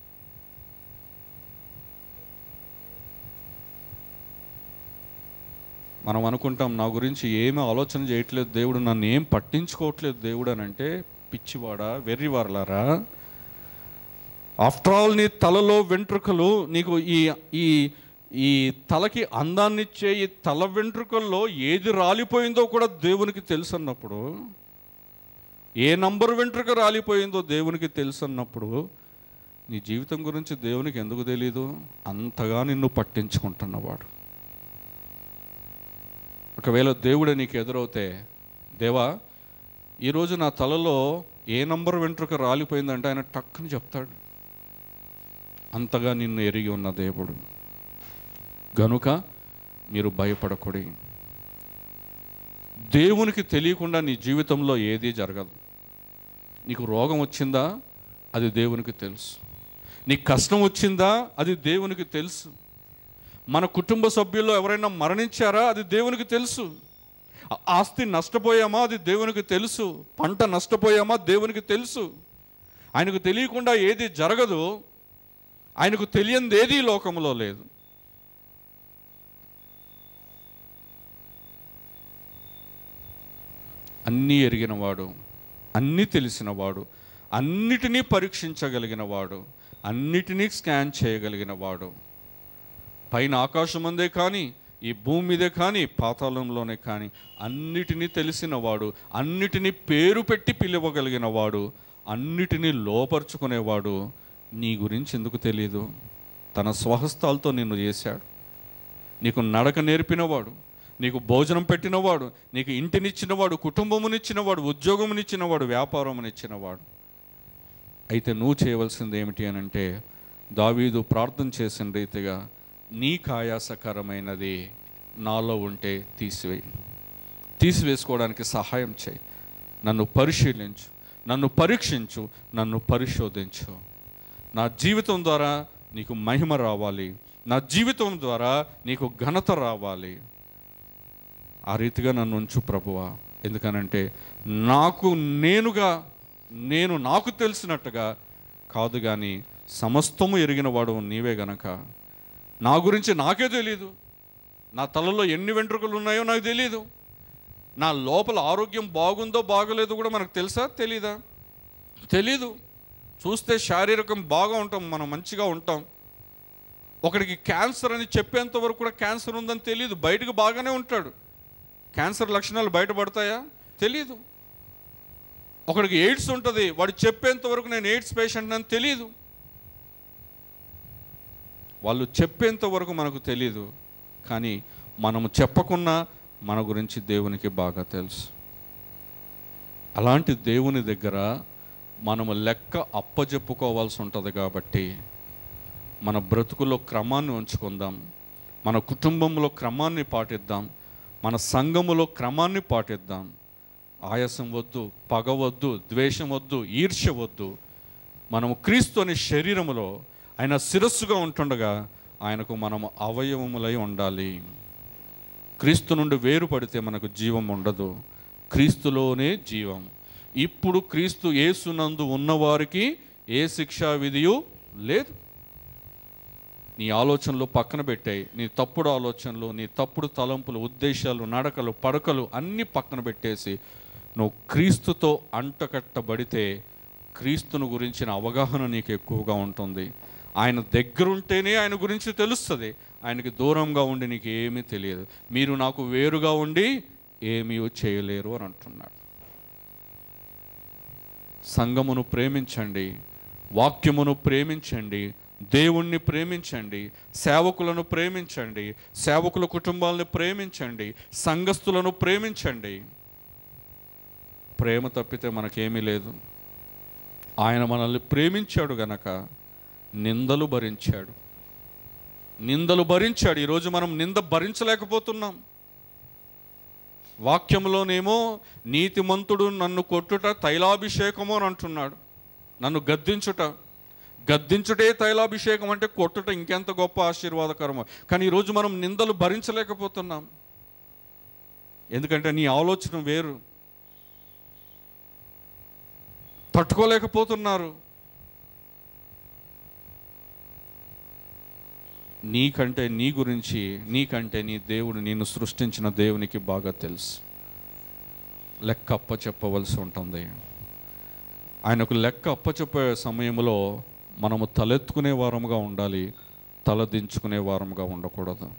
మనం అనుకుంటాం, నా గురించి ఏమీ ఆలోచన చేయట్లేదు దేవుడు, నన్ను ఏం పట్టించుకోవట్లేదు దేవుడు అని. అంటే పిచ్చివాడా, వెర్రివారలారా, ఆఫ్టర్ ఆల్ నీ తలలో వెంట్రుకలు నీకు ఈ ఈ తలకి అందాన్నిచ్చే ఈ తల వెంట్రుకల్లో ఏది రాలిపోయిందో కూడా దేవునికి తెలుసు అన్నప్పుడు, ఏ నంబర్ వెంట్రుక రాలిపోయిందో దేవునికి తెలుసు అన్నప్పుడు, నీ జీవితం గురించి దేవునికి ఎందుకు తెలీదు? అంతగా నిన్ను పట్టించుకుంటున్నవాడు. ఒకవేళ దేవుడే నీకు ఎదురవుతే, దేవా ఈరోజు నా తలలో ఏ నంబర్ వెంట్రుక రాలిపోయిందంటే ఆయన టక్కుని చెప్తాడు. అంతగా నిన్ను ఎరిగి ఉన్న దేవుడు. గనుక మీరు భయపడకూడి. దేవునికి తెలియకుండా నీ జీవితంలో ఏదీ జరగదు. నీకు రోగం వచ్చిందా, అది దేవునికి తెలుసు. నీకు కష్టం వచ్చిందా, అది దేవునికి తెలుసు. మన కుటుంబ సభ్యుల్లో ఎవరైనా మరణించారా, అది దేవునికి తెలుసు. ఆస్తి నష్టపోయామా, అది దేవునికి తెలుసు. పంట నష్టపోయామా, దేవునికి తెలుసు. ఆయనకు తెలియకుండా ఏది జరగదు. ఆయనకు తెలియంది ఏదీ లోకంలో లేదు. అన్నీ ఎరిగినవాడు, అన్నీ తెలిసినవాడు, అన్నిటినీ పరీక్షించగలిగినవాడు, అన్నిటినీ స్కాన్ చేయగలిగినవాడు. పైన ఆకాశమందే కానీ, ఈ భూమి మీదే కానీ, పాతాళంలోనే కానీ అన్నిటినీ తెలిసినవాడు, అన్నిటినీ పేరు పెట్టి పిలవగలిగినవాడు, అన్నిటినీ లోపరుచుకునేవాడు. నీ గురించి ఎందుకు తెలియదు? తన స్వహస్తాలతో నిన్ను చేశాడు. నీకు నడక నేర్పినవాడు, నీకు భోజనం పెట్టినవాడు, నీకు ఇంటినిచ్చినవాడు, కుటుంబమునిచ్చినవాడు, ఉద్యోగమునిచ్చినవాడు, వ్యాపారమునిచ్చినవాడు. అయితే నువ్వు చేయవలసింది ఏమిటి అని అంటే, దావీదు ప్రార్థన చేసిన రీతిగా, నీకు ఆయాసకరమైనది నాలో ఉంటే తీసివేసుకోవడానికి సహాయం చేయి. నన్ను పరిశీలించు, నన్ను పరీక్షించు, నన్ను పరిశోధించు. నా జీవితం ద్వారా నీకు మహిమ రావాలి, నా జీవితం ద్వారా నీకు ఘనత రావాలి. ఆ రీతిగా నన్ను ఉంచు ప్రభువా. ఎందుకనంటే నాకు తెలిసినట్టుగా కాదు, కానీ సమస్తము ఎరిగిన వాడు నీవే గనక నా గురించి నాకే తెలీదు. నా తలలో ఎన్ని వెంట్రుకలు ఉన్నాయో నాకు తెలీదు. నా లోపల ఆరోగ్యం బాగుందో బాగోలేదో కూడా మనకు తెలుసా, తెలీదా? తెలీదు. చూస్తే శారీరకం బాగా ఉంటాం, మనం మంచిగా ఉంటాం. ఒకడికి క్యాన్సర్ అని చెప్పేంత వరకు కూడా క్యాన్సర్ ఉందని తెలియదు, బయటకు బాగానే ఉంటాడు. క్యాన్సర్ లక్షణాలు బయటపడతాయా? తెలీదు. ఒకడికి ఎయిడ్స్ ఉంటుంది, వాడు చెప్పేంత వరకు నేను ఎయిడ్స్ పేషెంట్ అని తెలీదు. వాళ్ళు చెప్పేంత వరకు మనకు తెలీదు, కానీ మనము చెప్పకున్నా మన గురించి దేవునికి బాగా తెలుసు. అలాంటి దేవుని దగ్గర మనము లెక్క అప్పజెప్పుకోవాల్సి ఉంటుంది. కాబట్టి మన బ్రతుకులో క్రమాన్ని ఉంచుకుందాం, మన కుటుంబంలో క్రమాన్ని పాటిద్దాం, మన సంఘములో క్రమాన్ని పాటిద్దాం. ఆయాసం వద్దు, పగ వద్దు, ద్వేషం వద్దు, ఈర్ష్య వద్దు. మనము క్రీస్తు అనే శరీరములో ఆయన శిరస్సుగా ఉంటుండగా ఆయనకు మనము అవయవములై ఉండాలి. క్రీస్తు నుండి వేరుపడితే మనకు జీవం ఉండదు, క్రీస్తులోనే జీవం. ఇప్పుడు క్రీస్తు యేసునందు ఉన్నవారికి ఏ శిక్షా విధియు లేదు. నీ ఆలోచనలు పక్కన పెట్టాయి, నీ తప్పుడు ఆలోచనలు, నీ తప్పుడు తలంపులు, ఉద్దేశాలు, నడకలు, పడకలు అన్నీ పక్కన పెట్టేసి నువ్వు క్రీస్తుతో అంటకట్టబడితే క్రీస్తును గురించిన అవగాహన నీకు ఎక్కువగా ఉంటుంది. ఆయన దగ్గరుంటేనే ఆయన గురించి తెలుస్తుంది. ఆయనకి దూరంగా ఉండి నీకు ఏమీ తెలియదు. మీరు నాకు వేరుగా ఉండి ఏమీ చేయలేరు అని అంటున్నాడు. సంఘమును ప్రేమించండి, వాక్యమును ప్రేమించండి, దేవుణ్ణి ప్రేమించండి, సేవకులను ప్రేమించండి, సేవకుల కుటుంబాలను ప్రేమించండి, సంఘస్థులను ప్రేమించండి. ప్రేమ తప్పితే మనకేమీ లేదు. ఆయన మనల్ని ప్రేమించాడు గనక నిందలు భరించాడు. ఈరోజు మనం నింద భరించలేకపోతున్నాం. వాక్యంలోనేమో నీతిమంతుడు నన్ను కొట్టుట తైలాభిషేకము అని అంటున్నాడు. నన్ను గద్దించుటే తైలాభిషేకం అంటే కొట్టుట ఇంకెంత గొప్ప ఆశీర్వాదకరమో. కానీ ఈరోజు మనం నిందలు భరించలేకపోతున్నాం. ఎందుకంటే నీ ఆలోచన వేరు, తట్టుకోలేకపోతున్నారు. నీకంటే నీ గురించి, నీకంటే నీ దేవుడు, నిన్ను సృష్టించిన దేవునికి బాగా తెలుసు. లెక్క అప్పచెప్పవలసి ఉంటుంది. ఆయనకు లెక్క అప్పచెప్పే సమయంలో మనము తలెత్తుకునే వారముగా ఉండాలి, తలదించుకునే వారముగా ఉండకూడదు.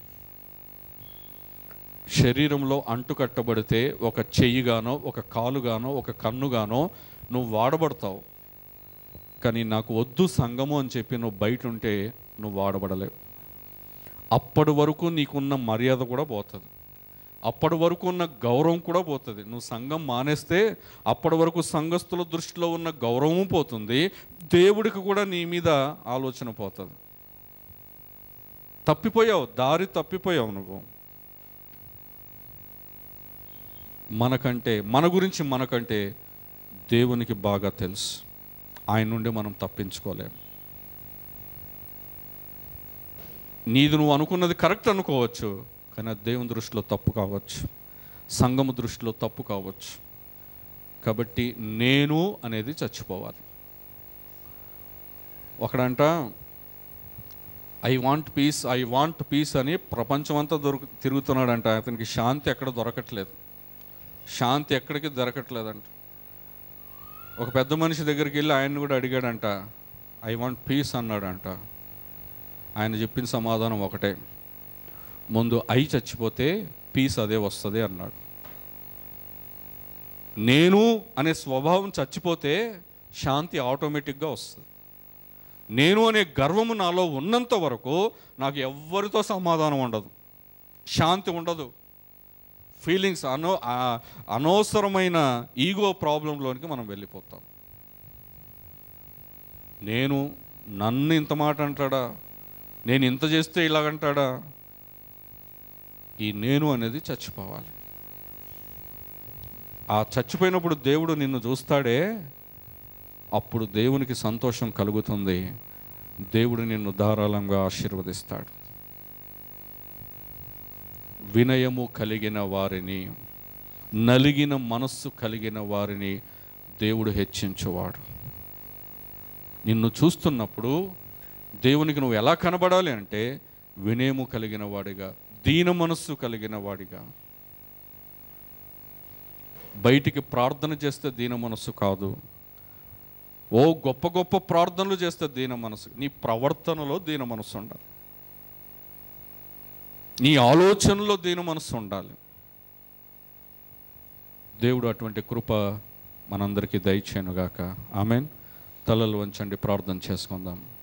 శరీరంలో అంటుకట్టబడితే ఒక చెయ్యిగానో, ఒక కాలుగానో, ఒక కన్నుగానో నువ్వు వాడబడతావు. కానీ నాకు వద్దు సంఘము అని చెప్పి నువ్వు బయట ఉంటే నువ్వు వాడబడలేవు. అప్పటి వరకు నీకున్న మర్యాద కూడా పోతుంది, అప్పటి వరకు ఉన్న గౌరవం కూడా పోతుంది. నువ్వు సంఘం మానేస్తే అప్పటి వరకు సంఘస్థుల దృష్టిలో ఉన్న గౌరవం పోతుంది, దేవుడికి కూడా నీ మీద ఆలోచన పోతుంది. తప్పిపోయావు, దారి తప్పిపోయావు నువ్వు. మన గురించి మనకంటే దేవునికి బాగా తెలుసు. ఆయన నుండి మనం తప్పించుకోలేము. నీది నువ్వు అనుకున్నది కరెక్ట్ అనుకోవచ్చు, కానీ అది దేవుని దృష్టిలో తప్పు కావచ్చు, సంఘము దృష్టిలో తప్పు కావచ్చు. కాబట్టి నేను అనేది చచ్చిపోవాలి. ఒకడంట ఐ వాంట్ పీస్ అని ప్రపంచమంతా తిరుగుతున్నాడంట. అతనికి శాంతి ఎక్కడ దొరకట్లేదు, శాంతి ఎక్కడికి దొరకట్లేదంట. ఒక పెద్ద మనిషి దగ్గరికి వెళ్ళి ఆయన్ని కూడా అడిగాడంట, ఐ వాంట్ పీస్ అన్నాడంట. ఆయన చెప్పిన సమాధానం ఒకటే, ముందు ఐ చచ్చిపోతే పీస్ అదే వస్తుంది అన్నాడు. నేను అనే స్వభావం చచ్చిపోతే శాంతి ఆటోమేటిక్గా వస్తుంది. నేను అనే గర్వము నాలో ఉన్నంత వరకు నాకు ఎవ్వరితో సమాధానం ఉండదు, శాంతి ఉండదు. ఫీలింగ్స్ అనవసరమైన ఈగో ప్రాబ్లంలోనికి మనం వెళ్ళిపోతాం. నన్ను ఇంత మాట అంటాడా, నేను ఇంత చేస్తే ఇలాగంటాడా, ఈ నేను అనేది చచ్చిపోవాలి. ఆ చచ్చిపోయినప్పుడు దేవుడు నిన్ను చూస్తాడే, అప్పుడు దేవునికి సంతోషం కలుగుతుంది. దేవుడు నిన్ను ధారాళంగా ఆశీర్వదిస్తాడు. వినయము కలిగిన వారిని, నలిగిన మనస్సు కలిగిన వారిని దేవుడు హెచ్చించువాడు. నిన్ను చూస్తున్నప్పుడు దేవునికి నువ్వు ఎలా కనబడాలి అంటే వినయము కలిగిన వాడిగా, దీన మనస్సు కలిగిన వాడిగా. బయటికి ప్రార్థన చేస్తే దీన మనస్సు కాదు, ఓ గొప్ప గొప్ప ప్రార్థనలు చేస్తే దీన మనస్సు. నీ ప్రవర్తనలో దీన మనస్సు ఉండాలి, నీ ఆలోచనలో దీన మనస్సు ఉండాలి. దేవుడు అటువంటి కృప మనందరికీ దయచేయునుగాక. ఆమెన్. తలలు వంచండి, ప్రార్థన చేసుకుందాం.